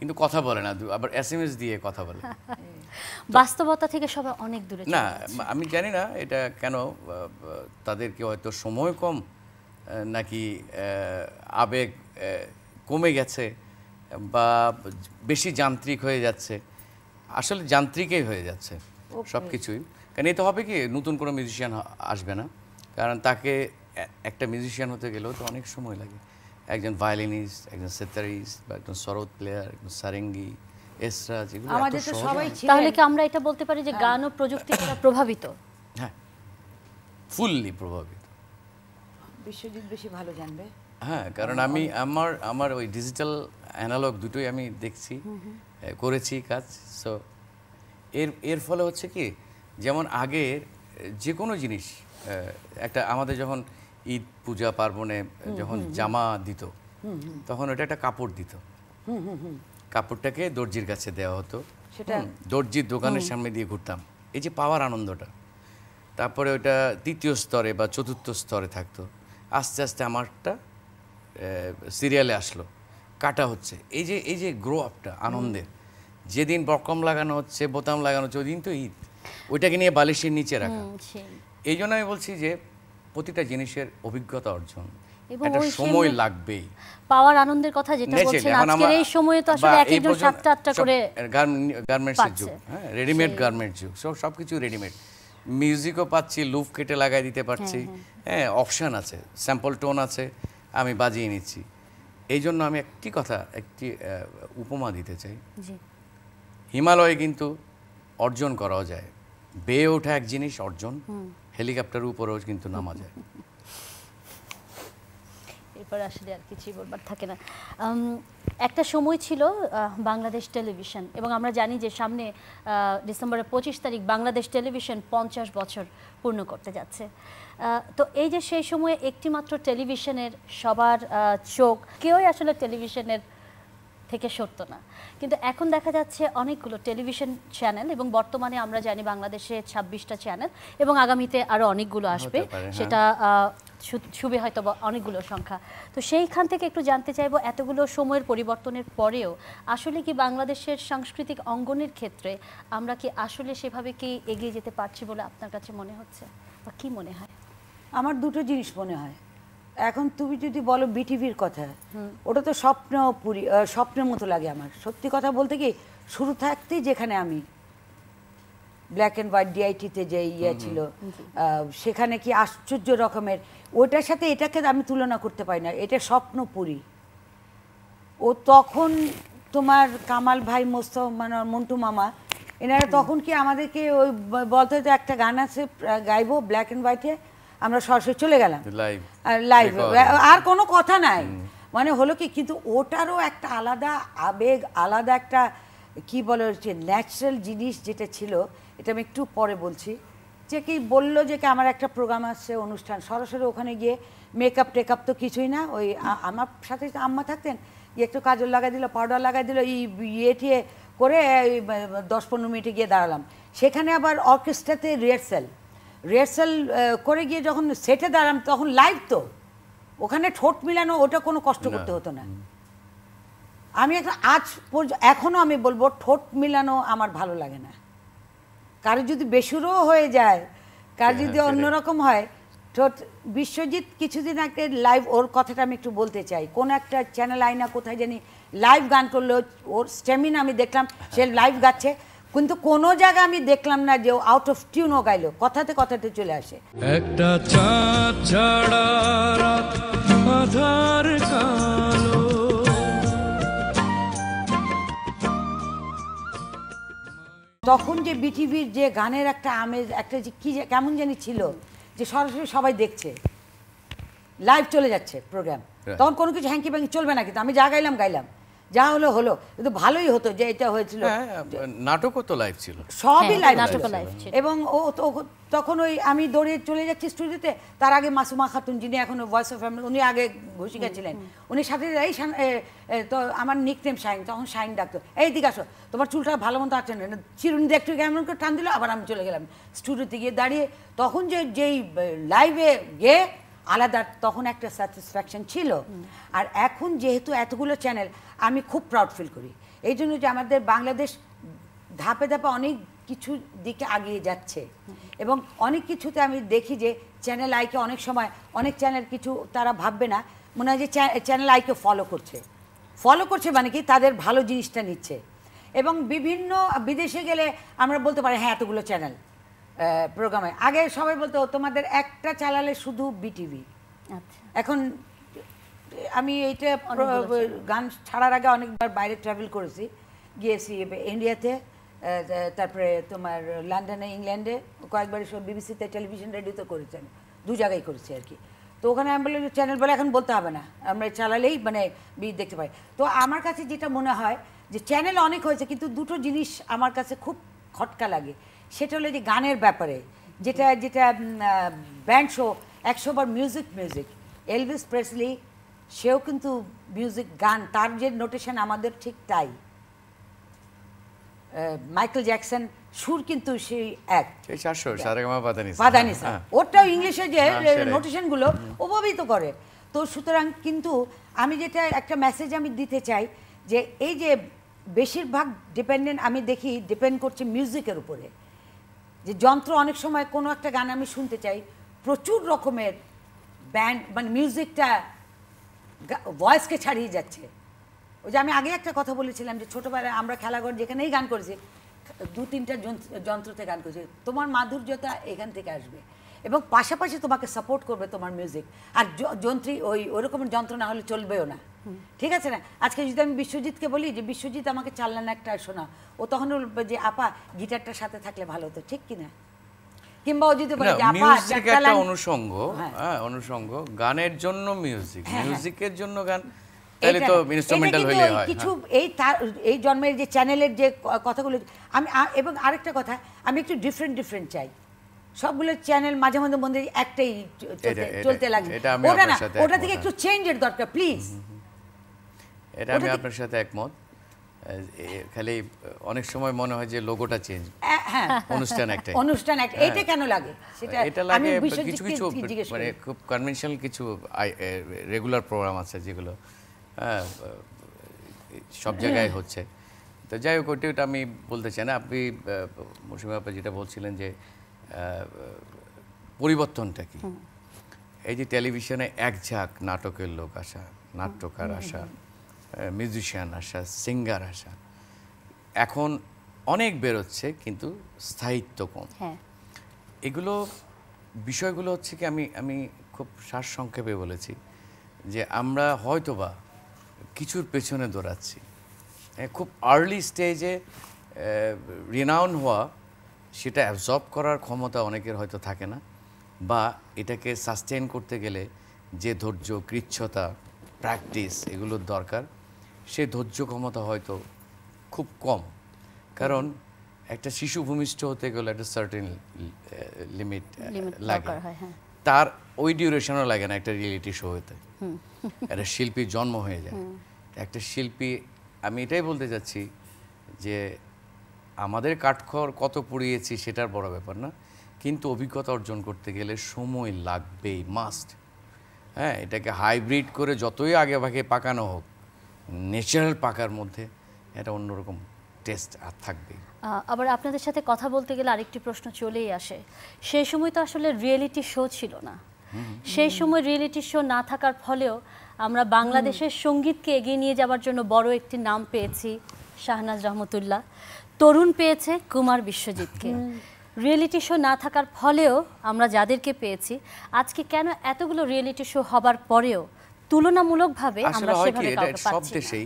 কিন্তু কথা বলে না, আবার এস এম এস দিয়ে কথা বলে। বাস্তবতা থেকে সবাই অনেক দূরে না, আমি জানি না এটা কেন, তাদেরকে হয়তো সময় কম নাকি আবেগ কমে গেছে বা বেশি যান্ত্রিক হয়ে যাচ্ছে। আসলে যান্ত্রিকই হয়ে যাচ্ছে সব কিছুই। কারণ এতে হবে কি, নতুন কোনো মিউজিশিয়ান আসবে না, কারণ তাকে একটা মিউজিশিয়ান হতে গেলেও তো অনেক সময় লাগে। একজন ভায়োলিনিস্ট, একজন সেতারিস্ট বা একজন সরোদ প্লেয়ার, একজন সারেঙ্গি, এসরাজ, এগুলো আমাদের তো সবাই ছিল। তাহলে কি আমরা এটা বলতে পারি যে গান ও প্রযুক্তি দ্বারা প্রভাবিত? হ্যাঁ, ফুললি প্রভাবিত। বিশ্বজিৎ বেশি ভালো জানবে। হ্যাঁ, কারণ আমি আমার আমার ওই ডিজিটাল অ্যানালগ দুটোই আমি দেখছি, করেছি কাজ। সো এর এর ফলে হচ্ছে কি, যেমন আগের যে কোনো জিনিস, একটা আমাদের যখন ঈদ পূজা পার্বণে যখন জামা দিত, তখন ওটা একটা কাপড় দিত, কাপড়টাকে দর্জির কাছে দেওয়া হতো, সেটা দর্জির দোকানের সামনে দিয়ে ঘুরতাম। এই যে পাওয়ার আনন্দটা, তারপরে ওটা তৃতীয় স্তরে বা চতুর্থ স্তরে থাকতো। আস্তে আস্তে আমারটা সিরিয়ালে আসলো, কাটা হচ্ছে। এই যে এই যে গ্রো আপটা আনন্দের, যেদিন বকম লাগানো হচ্ছে, বোতাম লাগানো হচ্ছে, ওই দিন তো ঈদ, ওইটাকে নিয়ে বালিশের নিচে রাখা। এই জন্য আমি বলছি যে প্রতিটা জিনিসের অভিজ্ঞতা অর্জন একটা সময় লাগবেই। পাওয়ার আনন্দের কথা যেটা বলছেন, আজকের এই সময়ে তো আসলে এক একজন সাতটা আটটা করে গার্মেন্টসের যুগ, হ্যাঁ, রেডিমেড গার্মেন্ট যুগ, সব সব কিছু রেডিমেড। মিউজিকও পাচ্ছি, লুপ কেটে লাগাই দিতে পারছি, হ্যাঁ, অপশান আছে, স্যাম্পল টোন আছে, আমি বাজিয়ে নিচ্ছি। এই জন্য আমি একটি কথা, একটি উপমা দিতে চাই। হিমালয়ে কিন্তু অর্জন করাও যায়, বেয়ে ওঠা এক জিনিস অর্জন, হেলিকপ্টারের উপরেও কিন্তু নামা যায়। এরপর আসলে আর কিছুই বলবার থাকে না। একটা সময় ছিল বাংলাদেশ টেলিভিশন, এবং আমরা জানি যে সামনে ডিসেম্বরের পঁচিশ তারিখ বাংলাদেশ টেলিভিশন পঞ্চাশ বছর পূর্ণ করতে যাচ্ছে। তো এই যে সেই সময়ে একটি মাত্র টেলিভিশনের সবার চোখ, কেউই আসলে টেলিভিশনের থেকে সরতো না, কিন্তু এখন দেখা যাচ্ছে অনেকগুলো টেলিভিশন চ্যানেল, এবং বর্তমানে আমরা জানি বাংলাদেশে ছাব্বিশটা চ্যানেল, এবং আগামীতে আরও অনেকগুলো আসবে, সেটা ছবি হয়তো অনেকগুলো সংখ্যা। তো সেইখান থেকে একটু জানতে চাইবো, এতগুলো সময়ের পরিবর্তনের পরেও আসলে কি বাংলাদেশের সাংস্কৃতিক অঙ্গনের ক্ষেত্রে আমরা কি আসলে সেভাবে কি এগিয়ে যেতে পারছি বলে আপনার কাছে মনে হচ্ছে, বা কি মনে হয়? আমার দুটো জিনিস মনে হয়। এখন তুমি যদি বলো বিটিভির কথা, ওটা তো স্বপ্ন পুরি, স্বপ্নের মতো লাগে আমার। সত্যি কথা বলতে কি, শুরু থাকতেই যেখানে আমি ব্ল্যাক অ্যান্ড হোয়াইট ডিআইটিতে যে ইয়ে ছিল, সেখানে কি আশ্চর্য রকমের, ওটার সাথে এটাকে আমি তুলনা করতে পারি না, এটা স্বপ্ন পুরি। ও তখন তোমার কামাল ভাই, মোস্তফা, মানে মন্টু মামা, এনারা তখন কি আমাদেরকে ওই বলতে হতো একটা গান আছে গাইবো ব্ল্যাক অ্যান্ড হোয়াইটে, আমরা সরাসরি চলে গেলাম লাইভ, আর কোনো কথা নাই, মানে হলো কি। কিন্তু ওটারও একটা আলাদা আবেগ, আলাদা একটা কি বলে হচ্ছে ন্যাচারাল জিনিস যেটা ছিল, এটা আমি একটু পরে বলছি। যে কি বললো যে কি আমার একটা প্রোগ্রাম আসছে, অনুষ্ঠান, সরাসরি ওখানে গিয়ে মেকআপ টেকআপ তো কিছুই না, ওই আমার সাথে আম্মা থাকতেন, একটু কাজল লাগাই দিল, পাউডার লাগাই দিল, এই ইয়ে টিয়ে করে দশ পনেরো মিনিটে গিয়ে দাঁড়ালাম। সেখানে আবার অর্কেস্ট্রাতে রিহার্সাল রিহার্সাল করে গিয়ে যখন সেটে দাঁড়ালাম, তখন লাইভ, তো ওখানে ঠোঁট মিলানো, ওটা কোনো কষ্ট করতে হতো না। আমি একটা আজ পর্যন্ত এখনও আমি বলবো ঠোঁট মিলানো আমার ভালো লাগে না। কারো যদি বেসুরও হয়ে যায়, কার যদি অন্যরকম হয় ঠোঁট। বিশ্বজিৎ কিছুদিন আগে লাইভ, ওর কথাটা আমি একটু বলতে চাই, কোন একটা চ্যানেল আইনা কোথায় জানি লাইভ গান করলো, ওর স্ট্যামিনা আমি দেখলাম, সে লাইভ গাচ্ছে, কিন্তু কোনো জায়গা আমি দেখলাম না যে ও আউট অফ টিউনও গাইলো, কথাতে কথাতে চলে আসে। একটা চাঁদ ছাড়া রাত আধার কালো, তখন যে বিটিভির যে গানের একটা আমেজ, একটা যে কি কেমন জানি ছিল, যে সরাসরি সবাই দেখছে, লাইভ চলে যাচ্ছে প্রোগ্রাম, তখন কোনো কিছু হ্যাঙ্কি ব্যাঙ্কি চলবে না, কিন্তু আমি যা গাইলাম গাইলাম, যা হলো হলো, কিন্তু ভালোই হতো যে এটা হয়েছিল। নাটকও তো লাইভ ছিল, সবই লাইভ ছিল। এবং ও তখন ওই আমি দৌড়ে চলে যাচ্ছি স্টুডিওতে, তার আগে মাসুমা খাতুন, যিনি এখন ভয়েস অফ ফ্যামিলি, উনি আগে ঘোষিকা ছিলেন, উনি সাথে এই তো আমার নিকনেম শাইন, তখন শাইন ডাকতো, এই দিকে আসো, তোমার চুলটা ভালো মতো আছে না, চিরুনি দিয়ে একটু কেমন করে টান দিল, আবার আমি চলে গেলাম স্টুডিওতে গিয়ে দাঁড়িয়ে। তখন যে যেই লাইভে গিয়ে আলাদা তখন একটা স্যাটিসফ্যাকশন ছিল। আর এখন যেহেতু এতগুলো চ্যানেল, আমি খুব প্রাউড ফিল করি। এই জন্য যে আমাদের বাংলাদেশ ধাপে ধাপে অনেক কিছু দিকে আগিয়ে যাচ্ছে এবং অনেক কিছুতে আমি দেখি যে চ্যানেল আইকে অনেক সময় অনেক চ্যানেল কিছু তারা ভাববে না, মনে হয় যে চ্যানেল আইকে ফলো করছে ফলো করছে মানে কি তাদের ভালো জিনিসটা নিচ্ছে। এবং বিভিন্ন বিদেশে গেলে আমরা বলতে পারি হ্যাঁ এতগুলো চ্যানেল প্রোগ্রামে, আগে সবাই বলতো তোমাদের একটা চালালে শুধু বিটিভি। এখন আমি এইটা গান ছাড়ার আগে অনেকবার বাইরে ট্রাভেল করেছি, গিয়েছি ইন্ডিয়াতে, তারপরে তোমার লন্ডনে, ইংল্যান্ডে কয়েকবার সব বিবিসিতে, টেলিভিশন, রেডিওতে করেছি, আমি দু জায়গায় করেছি আর কি। তো ওখানে আমি বলি চ্যানেল বলে এখন বলতে হবে না, আমরা চালালেই মানে দেখতে পাই। তো আমার কাছে যেটা মনে হয় যে চ্যানেল অনেক হয়েছে, কিন্তু দুটো জিনিস আমার কাছে খুব খটকা লাগে, সেটা হলো যে গানের ব্যাপারে, যেটা যেটা ব্যান্ড শো একশো বার মিউজিক মিউজিক এলভিস প্রেসলি সেও কিন্তু মিউজিক গান, তার যে নোটেশন আমাদের ঠিক তাই। মাইকেল জ্যাকসন সুর কিন্তু সেই এক পাদানিসা, ওটাও ইংলিশে যে নোটেশনগুলো ওভাবেই তো করে। তো সুতরাং কিন্তু আমি যেটা একটা মেসেজ আমি দিতে চাই যে এই যে বেশিরভাগ ডিপেন্ডেন্ট আমি দেখি ডিপেন্ড করছে মিউজিকের উপরে, যে যন্ত্র অনেক সময় কোনো একটা গান আমি শুনতে চাই, প্রচুর রকমের ব্যান্ড মানে মিউজিকটা ভয়েসকে ছাড়িয়ে যাচ্ছে। ওই যে আমি আগে একটা কথা বলেছিলাম যে ছোটোবেলায় আমরা খেলাঘর যেখানেই গান করেছি দু তিনটা যন্ত্রতে গান করেছি, তোমার মাধুর্যতা এখান থেকে আসবে এবং পাশাপাশি তোমাকে সাপোর্ট করবে তোমার মিউজিক। আর যন্ত্রী ওই ওই রকমের যন্ত্র না হলে চলবেও না, ঠিক আছে না? আজকে যদি আমি বিশ্বজিৎকে বলি যে বিশ্বজিৎ আমাকে চালনা একটা শোনা, ও তখন বলবে যে আপা গিটারটার সাথে থাকলে ভালো হতো, ঠিক কিনা? কিংবা ও যদি বলে যে আপা একটা অনুষঙ্গ, হ্যাঁ অনুষঙ্গ, গানের জন্য মিউজিক, মিউজিকের জন্য গান, তাহলে তো ইনস্ট্রুমেন্টাল হইলে হয়। কিছু এই তার এই জন্মের যে চ্যানেলের যে কথাগুলো আমি, এবং আরেকটা কথা আমি একটু ডিফারেন্ট ডিফারেন্ট চাই, সবগুলো চ্যানেল মাঝে মাঝে মধ্যে একটাই চলতে লাগে, ওটা না, ওটা থেকে একটু চেঞ্জের দরকার প্লিজ। এটা আমি আপনার সাথে একমত। খালি অনেক সময় মনে হয় যে লোগোটা চেঞ্জ, হ্যাঁ অনুষ্ঠান একটা অনুষ্ঠান একটা, এটা কেন লাগে সেটা এটা লাগে কিছু কিছু মানে খুব কনভেনশনাল কিছু রেগুলার প্রোগ্রাম আছে যেগুলো হ্যাঁ সব জায়গায় হচ্ছে। তো যাই হোক ওইটা আমি বলতে চাই না। আপনি মৌসুমী আপা যেটা বলছিলেন যে পরিবর্তনটা কি, এই যে টেলিভিশনে এক ঝাঁক নাটকের লোক আসা, নাট্যকার আসা, মিউজিশিয়ান আসা, সিঙ্গার আসা, এখন অনেক বেরোচ্ছে কিন্তু স্থায়িত্ব কম। এগুলো বিষয়গুলো হচ্ছে কি আমি আমি খুব সারসংক্ষেপে বলেছি যে আমরা হয়তোবা কিছুর পেছনে দৌড়াচ্ছি, খুব আর্লি স্টেজে রিনাউন হওয়া, সেটা অ্যাবজর্ব করার ক্ষমতা অনেকের হয়তো থাকে না, বা এটাকে সাস্টেইন করতে গেলে যে ধৈর্য, কৃচ্ছতা, প্র্যাকটিস এগুলোর দরকার, সে ধৈর্য ক্ষমতা হয়তো খুব কম। কারণ একটা শিশু ভূমিষ্ঠ হতে গেলে একটা সার্টেন লিমিট লাগে, তার ওই ডিউরেশনও লাগে না একটা রিয়েলিটি শো হতে। একটা শিল্পীর জন্ম হয়ে যায়, একটা শিল্পী, আমি এটাই বলতে চাচ্ছি যে আমাদের কাঠখড় কত পুড়িয়েছি সেটার বড় ব্যাপার না, কিন্তু অভিজ্ঞতা অর্জন করতে গেলে সময় লাগবেই, মাস্ট। হ্যাঁ, এটাকে হাইব্রিড করে যতই আগে ভাগে পাকানো হোক, ন্যাচারাল পাকার মধ্যে এটা অন্যরকম টেস্ট আর থাকবে। আবার আপনাদের সাথে কথা বলতে গেলে আরেকটি প্রশ্ন চলেই আসে, সেই সময় তো আসলে রিয়েলিটি শো ছিল না, সেই সময় রিয়েলিটি শো না থাকার ফলেও আমরা বাংলাদেশের সঙ্গীতকে এগিয়ে নিয়ে যাওয়ার জন্য বড় একটি নাম পেয়েছি শাহনাজ রহমতুল্লাহ, তরুণ পেয়েছে কুমার বিশ্বজিৎকে। রিয়েলিটি শো না থাকার ফলেও আমরা যাদেরকে পেয়েছি, আজকে কেন এতগুলো রিয়েলিটি শো হবার পরেও তুলনামূলকভাবে আমরা সেভাবে কাউকে পাচ্ছি না? সব দেশেই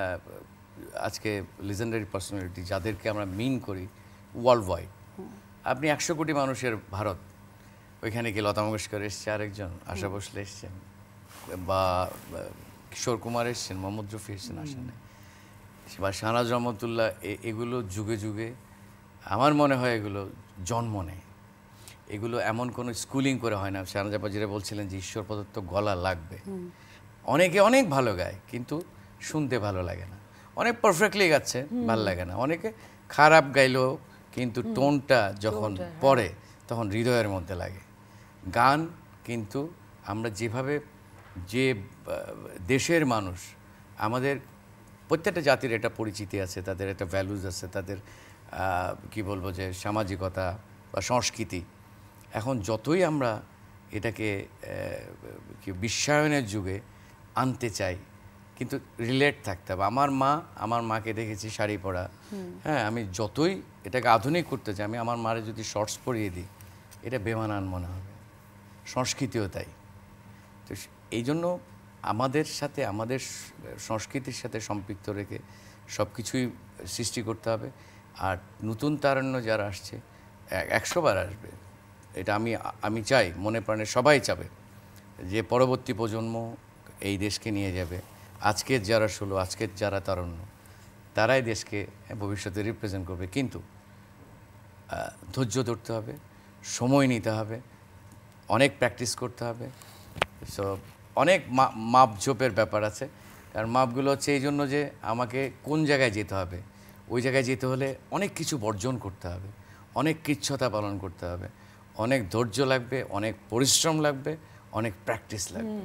আজকে লিজেন্ডারি পার্সোনালিটি যাদেরকে আমরা মিন করি ওয়ার্ল্ড ওয়াইড, আপনি একশো কোটি মানুষের ভারত, ওইখানে কি লতা মঙ্গেশকর এসছে, আরেকজন আশা ভোসলে এসছেন, বা কিশোর কুমার এসছেন, মোহাম্মদ রফি এসছেন, আসেন নাই, বা শাহনাজ রহমতুল্লাহ, এগুলো যুগে যুগে আমার মনে হয় এগুলো জন্ম নেয়, এগুলো এমন কোনো স্কুলিং করে হয় না। শাহনাজ আপা যেটা বলছিলেন যে ঈশ্বর প্রদত্ত গলা লাগবে, অনেকে অনেক ভালো গায় কিন্তু শুনতে ভালো লাগে না, অনেক পারফেক্টলি গাচ্ছে ভালো লাগে না, অনেকে খারাপ গাইলেও কিন্তু টোনটা যখন পড়ে তখন হৃদয়ের মধ্যে লাগে। গান কিন্তু আমরা যেভাবে, যে দেশের মানুষ আমাদের প্রত্যেকটা জাতির একটা পরিচিতি আছে, তাদের একটা ভ্যালুজ আছে, তাদের কি বলবো যে সামাজিকতা বা সংস্কৃতি। এখন যতই আমরা এটাকে কি বিশ্বায়নের যুগে আনতে চাই, কিন্তু রিলেট থাকতে হবে। আমার মা, আমার মাকে দেখেছি শাড়ি পরা, হ্যাঁ, আমি যতই এটাকে আধুনিক করতে চাই, আমি আমার মারে যদি শর্টস পরিয়ে দিই, এটা বেমানান মনে হবে। সংস্কৃতিও তাই। তো এই জন্য আমাদের সাথে, আমাদের সংস্কৃতির সাথে সম্পৃক্ত রেখে সব কিছুই সৃষ্টি করতে হবে। আর নতুন তারুণ্য যারা আসছে, একশো বার আসবে, এটা আমি আমি চাই, মনে প্রাণে সবাই চাবে যে পরবর্তী প্রজন্ম এই দেশকে নিয়ে যাবে। আজকের যারা ষোলো, আজকের যারা তারুণ্য, তারাই দেশকে ভবিষ্যতে রিপ্রেজেন্ট করবে। কিন্তু ধৈর্য ধরতে হবে, সময় নিতে হবে, অনেক প্র্যাকটিস করতে হবে। সো অনেক মাপঝোপের ব্যাপার আছে। কারণ মাপগুলো হচ্ছে এই জন্য যে আমাকে কোন জায়গায় যেতে হবে, ওই জায়গায় যেতে হলে অনেক কিছু বর্জন করতে হবে, অনেক কৃচ্ছতা পালন করতে হবে, অনেক ধৈর্য লাগবে, অনেক পরিশ্রম লাগবে, অনেক প্র্যাকটিস লাগবে।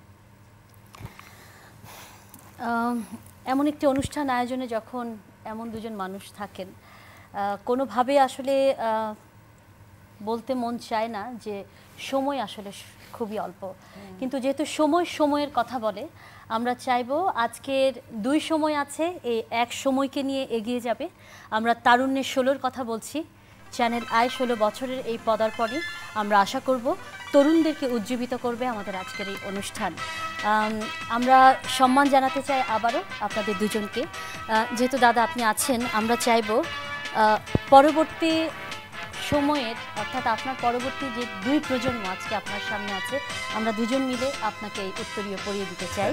এমন একটি অনুষ্ঠান আয়োজনে যখন এমন দুজন মানুষ থাকেন, কোনোভাবে আসলে বলতে মন চায় না যে সময় আসলে খুবই অল্প, কিন্তু যেহেতু সময় সময়ের কথা বলে, আমরা চাইবো আজকের দুই সময় আছে, এই এক সময়কে নিয়ে এগিয়ে যাবে। আমরা তারুণ্যের ষোলোর কথা বলছি, চ্যানেল আই ষোলো বছরের এই পদার্পণে আমরা আশা করব তরুণদেরকে উজ্জীবিত করবে আমাদের আজকের এই অনুষ্ঠান। আমরা সম্মান জানাতে চাই আবারও আপনাদের দুজনকে। যেহেতু দাদা আপনি আছেন, আমরা চাইব পরবর্তী সময়ের, অর্থাৎ আপনার পরবর্তী যে দুই প্রজন্ম আজকে আপনার সামনে আছে, আমরা দুজন মিলে আপনাকে এই উত্তরীয় পরিয়ে দিতে চাই।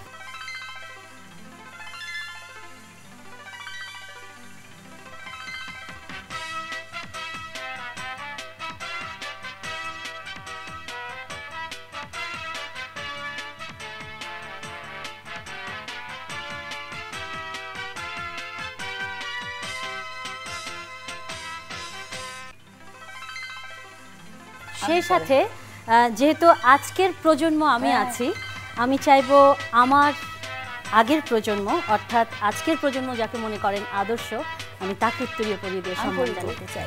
সেই সাথে যেহেতু আজকের প্রজন্ম আমি আছি, আমি চাইবো আমার আগের প্রজন্ম, অর্থাৎ আজকের প্রজন্ম যাকে মনে করেন আদর্শ, আমি তাকে উত্তরীয় পরিয়ে দিয়ে সম্মান জানাতে চাই।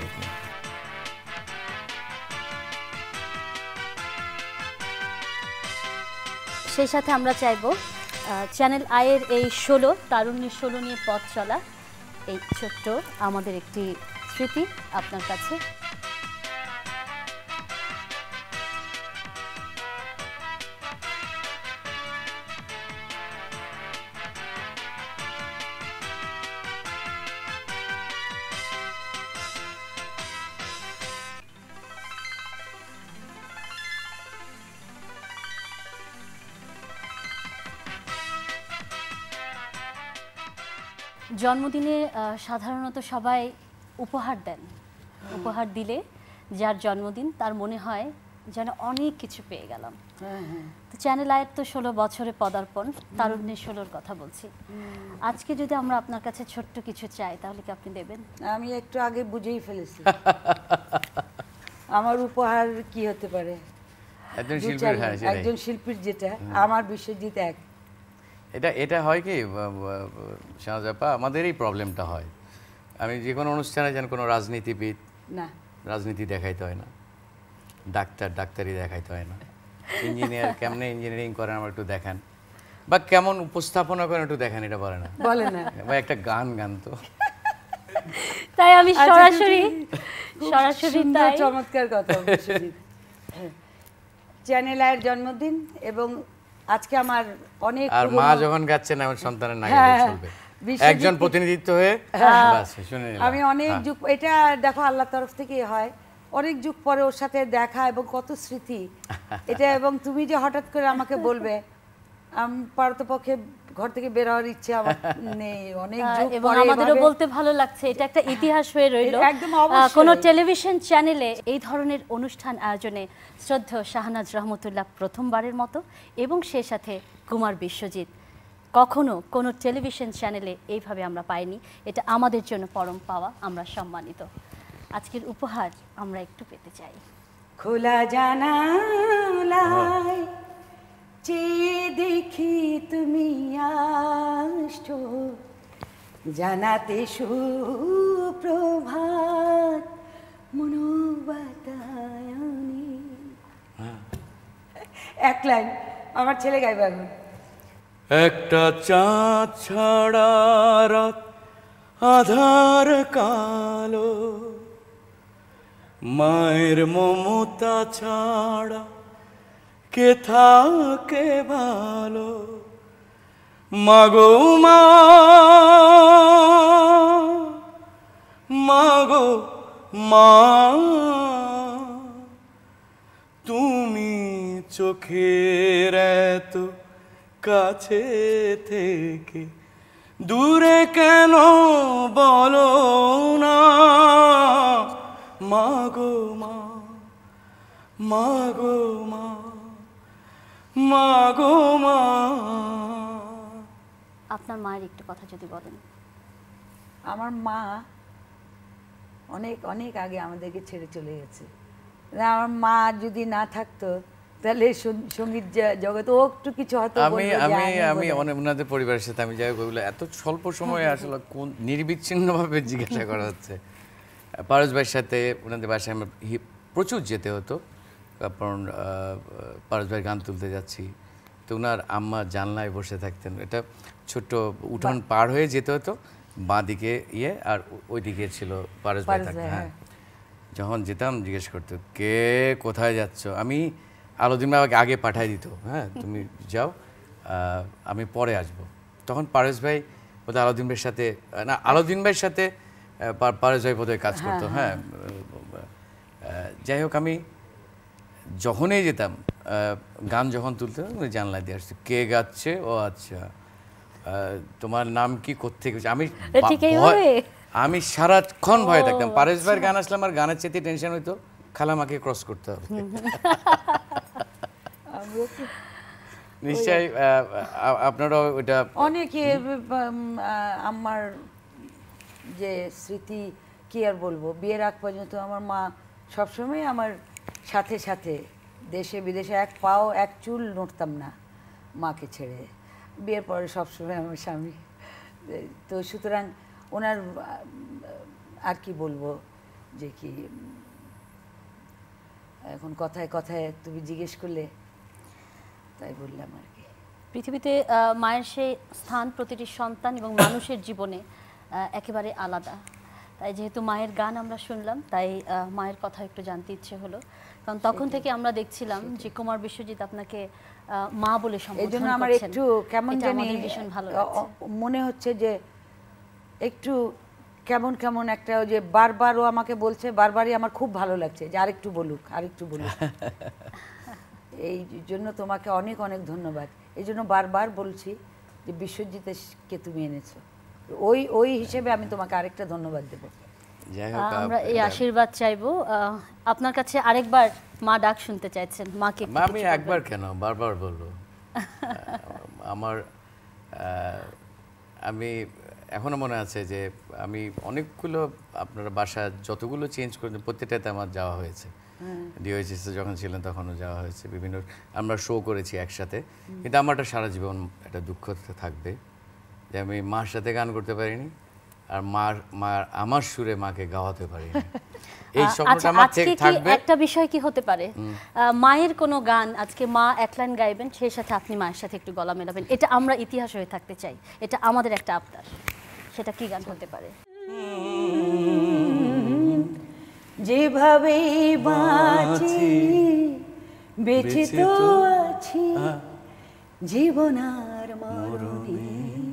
সেই সাথে আমরা চাইবো চ্যানেল আইয়ের এই ষোলো, তারুণ্যের ষোলো নিয়ে পথ চলা, এই ছোট্ট আমাদের একটি স্মৃতি আপনার কাছে। জন্মদিনে সাধারণত সবাই উপহার দেন, উপহার দিলে যার জন্মদিন তার মনে হয় যেন অনেক কিছু পেয়ে গেলাম। তো চ্যানেল আয়ের তো ষোলো বছরে পদার্পণ, তারুণ্যের ষোলোর কথা বলছি। আজকে যদি আমরা আপনার কাছে ছোট্ট কিছু চাই, তাহলে কি আপনি দেবেন? আমি একটু আগে বুঝেই ফেলেছি আমার উপহার কি হতে পারে। একজন শিল্পীর যেটা, আমার বিশ্বজিৎ এক। এটা এটা হয় কি শাহনাজ আপা, আমাদের এই প্রবলেমটা হয়। আমি যে কোনো অনুষ্ঠানে যেন কোনো রাজনীতিবিদ না, রাজনীতি দেখাইতে হয় না, ডাক্তার ডাক্তারি দেখাইতে হয় না, ইঞ্জিনিয়ার কেমনে ইঞ্জিনিয়ারিং করেন আমার একটু দেখান, বা কেমন উপস্থাপনা করেন একটু দেখান, এটা বলে না, বলে না, বা একটা গান গান তো। তাই আমি সরাসরি সরাসরি তাই চমৎকার কথা। চ্যানেল আয়ের জন্মদিন এবং আজকে আমার অনেক, আর মা যখন গাচ্ছেন আমার সন্তানের নাকি চলবে একজন প্রতিনিধিত্ব হয়ে বাস শুনে নিলাম। আমি অনেক যুগ, এটা দেখো আল্লাহর তরফ থেকে হয়, অনেক যুগ পরে ওর সাথে দেখা এবং কত স্মৃতি এটা। এবং তুমি যে হঠাৎ করে আমাকে বলবে, আমি পারতপক্ষে ঘর থেকে বের হওয়ার ইচ্ছে আমার নেই, অনেক যুগ পরে। এবং আমাদেরও বলতে ভালো লাগছে, এটা একটা ইতিহাস হয়ে রইল। কোন টেলিভিশন চ্যানেলে এই ধরনের অনুষ্ঠান আয়োজনে শ্রদ্ধেয় শাহনাজ রহমতুল্লাহ প্রথমবারের মতো, এবং সে সাথে কুমার বিশ্বজিৎ, কখনো কোনো টেলিভিশন চ্যানেলে এইভাবে আমরা পাইনি। এটা আমাদের জন্য পরম পাওয়া, আমরা সম্মানিত। আজকের উপহার আমরা একটু পেতে চাই। খোলা জানালায় চেয়ে দেখি তুমি আসছো জানাতে সুপ্রভাত মনোবাতায়নে। এক লাইন আমার ছেলে গাইবে এখন। একটা চাঁদ ছাড়া রাত আধার কালো, মায়ের মমতা ছাড়া কে থাকে ভালো, মাগো মা মাগো মা, তুমি চোখের এত কাছে থেকে দূরে কেন বলো না, মাগো মা মাগো মা মাগো মা। আপনার মায়ের একটু কথা যদি বলেন। আমার মা অনেক অনেক আগে আমাদেরকে ছেড়ে চলে গেছে। আমার মা যদি না থাকতো তাহলে সঙ্গীত জগতে ও একটু কিছু হয়তো আমি আমি আমি অনেক ওনাদের পরিবারের সাথে আমি যাই ওইগুলো এত স্বল্প সময়ে আসলে কোন নির্বিচ্ছিন্নভাবে জিজ্ঞাসা করা হচ্ছে। পারস ভাইয়ের সাথে ওনাদের বাসায় আমরা প্রচুর যেতে হতো, কারণ পারস ভাইয়ের গান তুলতে যাচ্ছি তো ওনার আম্মা জানলায় বসে থাকতেন, এটা ছোট্ট উঠোন পার হয়ে যেতে হতো, বাঁ দিকে ইয়ে আর ওই দিকে ছিল পারস ভাই থাকতেন। হ্যাঁ, যখন যেতাম জিজ্ঞেস করতো কে কোথায় যাচ্ছ, আমি আলোদিন ভাই আমাকে আগে পাঠাই দিত, হ্যাঁ তুমি যাও আমি পরে আসবো। তখন পারস ভাই বোধহয় আলোদিন ভাইয়ের সাথে না আলোদিন ভাইয়ের সাথে পারস ভাই বোধহয় কাজ করতো। হ্যাঁ, যাই হোক আমি যখনই যেতাম গান যখন তুলতে জানলা দিয়ে আসছি কে গাচ্ছে, ও আচ্ছা তোমার নাম কি কোত্থেকে, আমি আমি সারাক্ষণ ভয় থাকতাম। পারেশ ভাইয়ের গান আসলে আমার গানের চেয়ে টেনশন হইতো খালামাকে ক্রস করতে হবে। নিশ্চয়ই আপনারাও ওইটা অনেকে আমার যে স্মৃতি কি আর বলবো, বিয়ের আগ পর্যন্ত আমার মা সবসময় আমার সাথে সাথে, দেশে বিদেশে এক পাও এক চুল নড়তাম না মাকে ছেড়ে। বিয়ের পরে সবসময় আমার স্বামী। তো সুতরাং ওনার আর কি বলবো যে কি এখন কথায় কথায় তুমি জিজ্ঞেস করলে তাই বললাম আর কি। পৃথিবীতে মায়ের সেই স্থান প্রতিটি সন্তান এবং মানুষের জীবনে একেবারে আলাদা। তাই যেহেতু মায়ের গান আমরা শুনলাম তাই মায়ের কথা একটু জানতে ইচ্ছে হলো, কারণ তখন থেকে আমরা দেখছিলাম যে কুমার বিশ্বজিৎ আপনাকে মা বলে সম্বোধন করছেন। এইজন্য আমার একটু কেমন জানি ভীষণ ভালো লাগছে, মনে হচ্ছে যে একটু কেমন কেমন একটা যে বারবার ও আমাকে বলছে, বারবারই আমার খুব ভালো লাগছে যে আরেকটু বলুক আরেকটু বলুক। এই জন্য তোমাকে অনেক অনেক ধন্যবাদ। এই জন্য বারবার বলছি যে বিশ্বজিৎকে তুমি এনেছো, ওই ওই হিসেবে আমি তোমাকে আরেকটা ধন্যবাদ দেবো। আমরা এই আশীর্বাদ চাইবো। আপনার কাছে আরেকবার মা ডাক শুনতে চাইছেন, মাকে আমি একবার কেন বারবার বলবো। আমার আমি এখনো মনে আছে যে আমি অনেকগুলো আপনার বাসা যতগুলো চেঞ্জ করে প্রত্যেকটাতে আমার যাওয়া হয়েছে। ডিওএইচএসে যখন ছিলেন তখনও যাওয়া হয়েছে, বিভিন্ন আমরা শো করেছি একসাথে। কিন্তু আমার একটা সারা জীবন একটা দুঃখ থাকবে যে আমি মার সাথে গান করতে পারিনি আর মার মার আমার সুরে মাকে গাওয়াতে পারিনি। এই স্বপ্নটা আমার থাকবে। একটা বিষয় কি হতে পারে, মায়ের কোনো গান আজকে মা এক লাইন গাইবেন, সেই সাথে আপনি মায়ের সাথে একটু গলা মেলাবেন, এটা আমরা ইতিহাস হয়ে থাকতে চাই, এটা আমাদের একটা আবদার। সেটা কি গান হতে পারে? যেভাবে বাঁচি বেঁচে তো আছি জীবন আর মরণে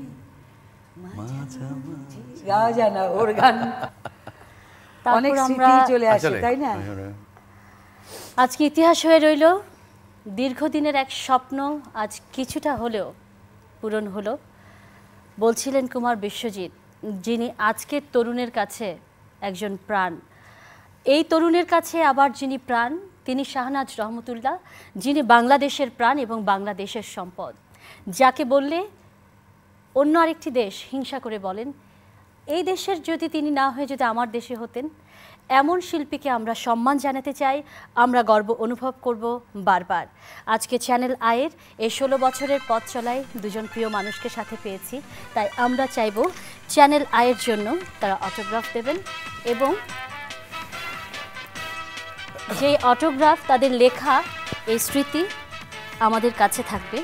গাওয়া যায় না ওর গান, অনেক স্মৃতি চলে আসে তাই না। আজকে ইতিহাস হয়ে রইল, দীর্ঘদিনের এক স্বপ্ন আজ কিছুটা হলেও পূরণ হলো। বলছিলেন কুমার বিশ্বজিৎ, যিনি আজকের তরুণের কাছে একজন প্রাণ, এই তরুণের কাছে আবার যিনি প্রাণ তিনি শাহনাজ রহমতুল্লাহ, যিনি বাংলাদেশের প্রাণ এবং বাংলাদেশের সম্পদ, যাকে বললে অন্য আরেকটি দেশ হিংসা করে বলেন এই দেশের যদি তিনি না হয়ে যদি আমার দেশে হতেন, এমন শিল্পীকে আমরা সম্মান জানাতে চাই, আমরা গর্ব অনুভব করব বারবার। আজকে চ্যানেল আয়ের এই ষোলো বছরের পথ চলায় দুজন প্রিয় মানুষকে সাথে পেয়েছি, তাই আমরা চাইব চ্যানেল আয়ের জন্য তারা অটোগ্রাফ দেবেন এবং যে অটোগ্রাফ তাদের লেখা এই স্মৃতি আমাদের কাছে থাকবে।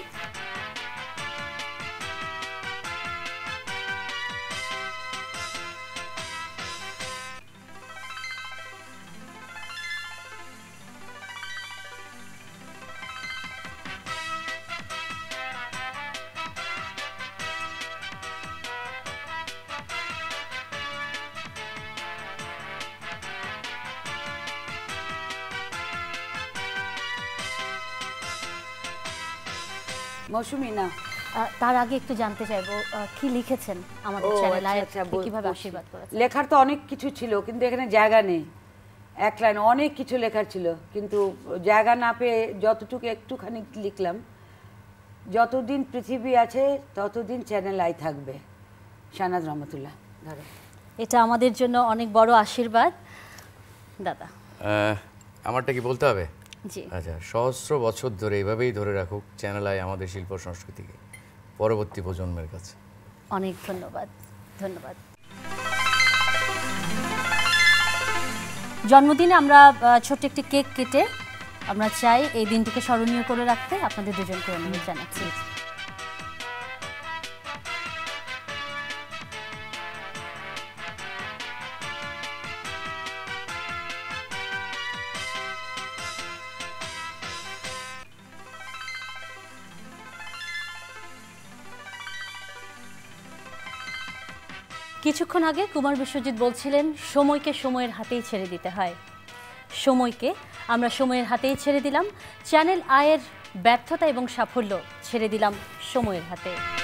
মৌসুমী না, আহ, তার আগে একটু জানতে চাইবো আহ, কি লিখেছেন আমাদের ও, চ্যানেল আচ্ছা, আয়ের, আচ্ছা, আপনি বল- কিভাবে বলছি। আশীর্বাদ করেছেন? লেখার তো অনেক কিছু ছিল, কিন্তু এখানে জায়গা নেই। এক লাইন অনেক কিছু লেখার ছিল, কিন্তু জায়গা না পেয়ে যতটুকু একটুখানি লিখলাম। যতদিন পৃথিবী আছে ততদিন চ্যানেল আই থাকবে। শাহনাজ রহমতুল্লাহ। ধরো, এটা আমাদের জন্য অনেক বড় আশীর্বাদ দাদা। আহ, আমারটা কি বলতে হবে? জি, আচ্ছা, সহস্র বছর ধরে এভাবেই ধরে রাখুক চ্যানেল আই আমাদের শিল্প সংস্কৃতিকে পরবর্তী প্রজন্মের কাছে। অনেক ধন্যবাদ। ধন্যবাদ। জন্মদিনে আমরা আহ, ছোট্ট একটি কেক কেটে আমরা চাই এই দিনটিকে স্মরণীয় করে রাখতে। আপনাদের দুজনকে অনুরোধ জানাচ্ছি। কিছুক্ষণ আগে কুমার বিশ্বজিৎ বলছিলেন সময়কে সময়ের হাতেই ছেড়ে দিতে হয়। সময়কে আমরা সময়ের হাতেই ছেড়ে দিলাম, চ্যানেল আয়ের ব্যর্থতা এবং সাফল্য ছেড়ে দিলাম সময়ের হাতে।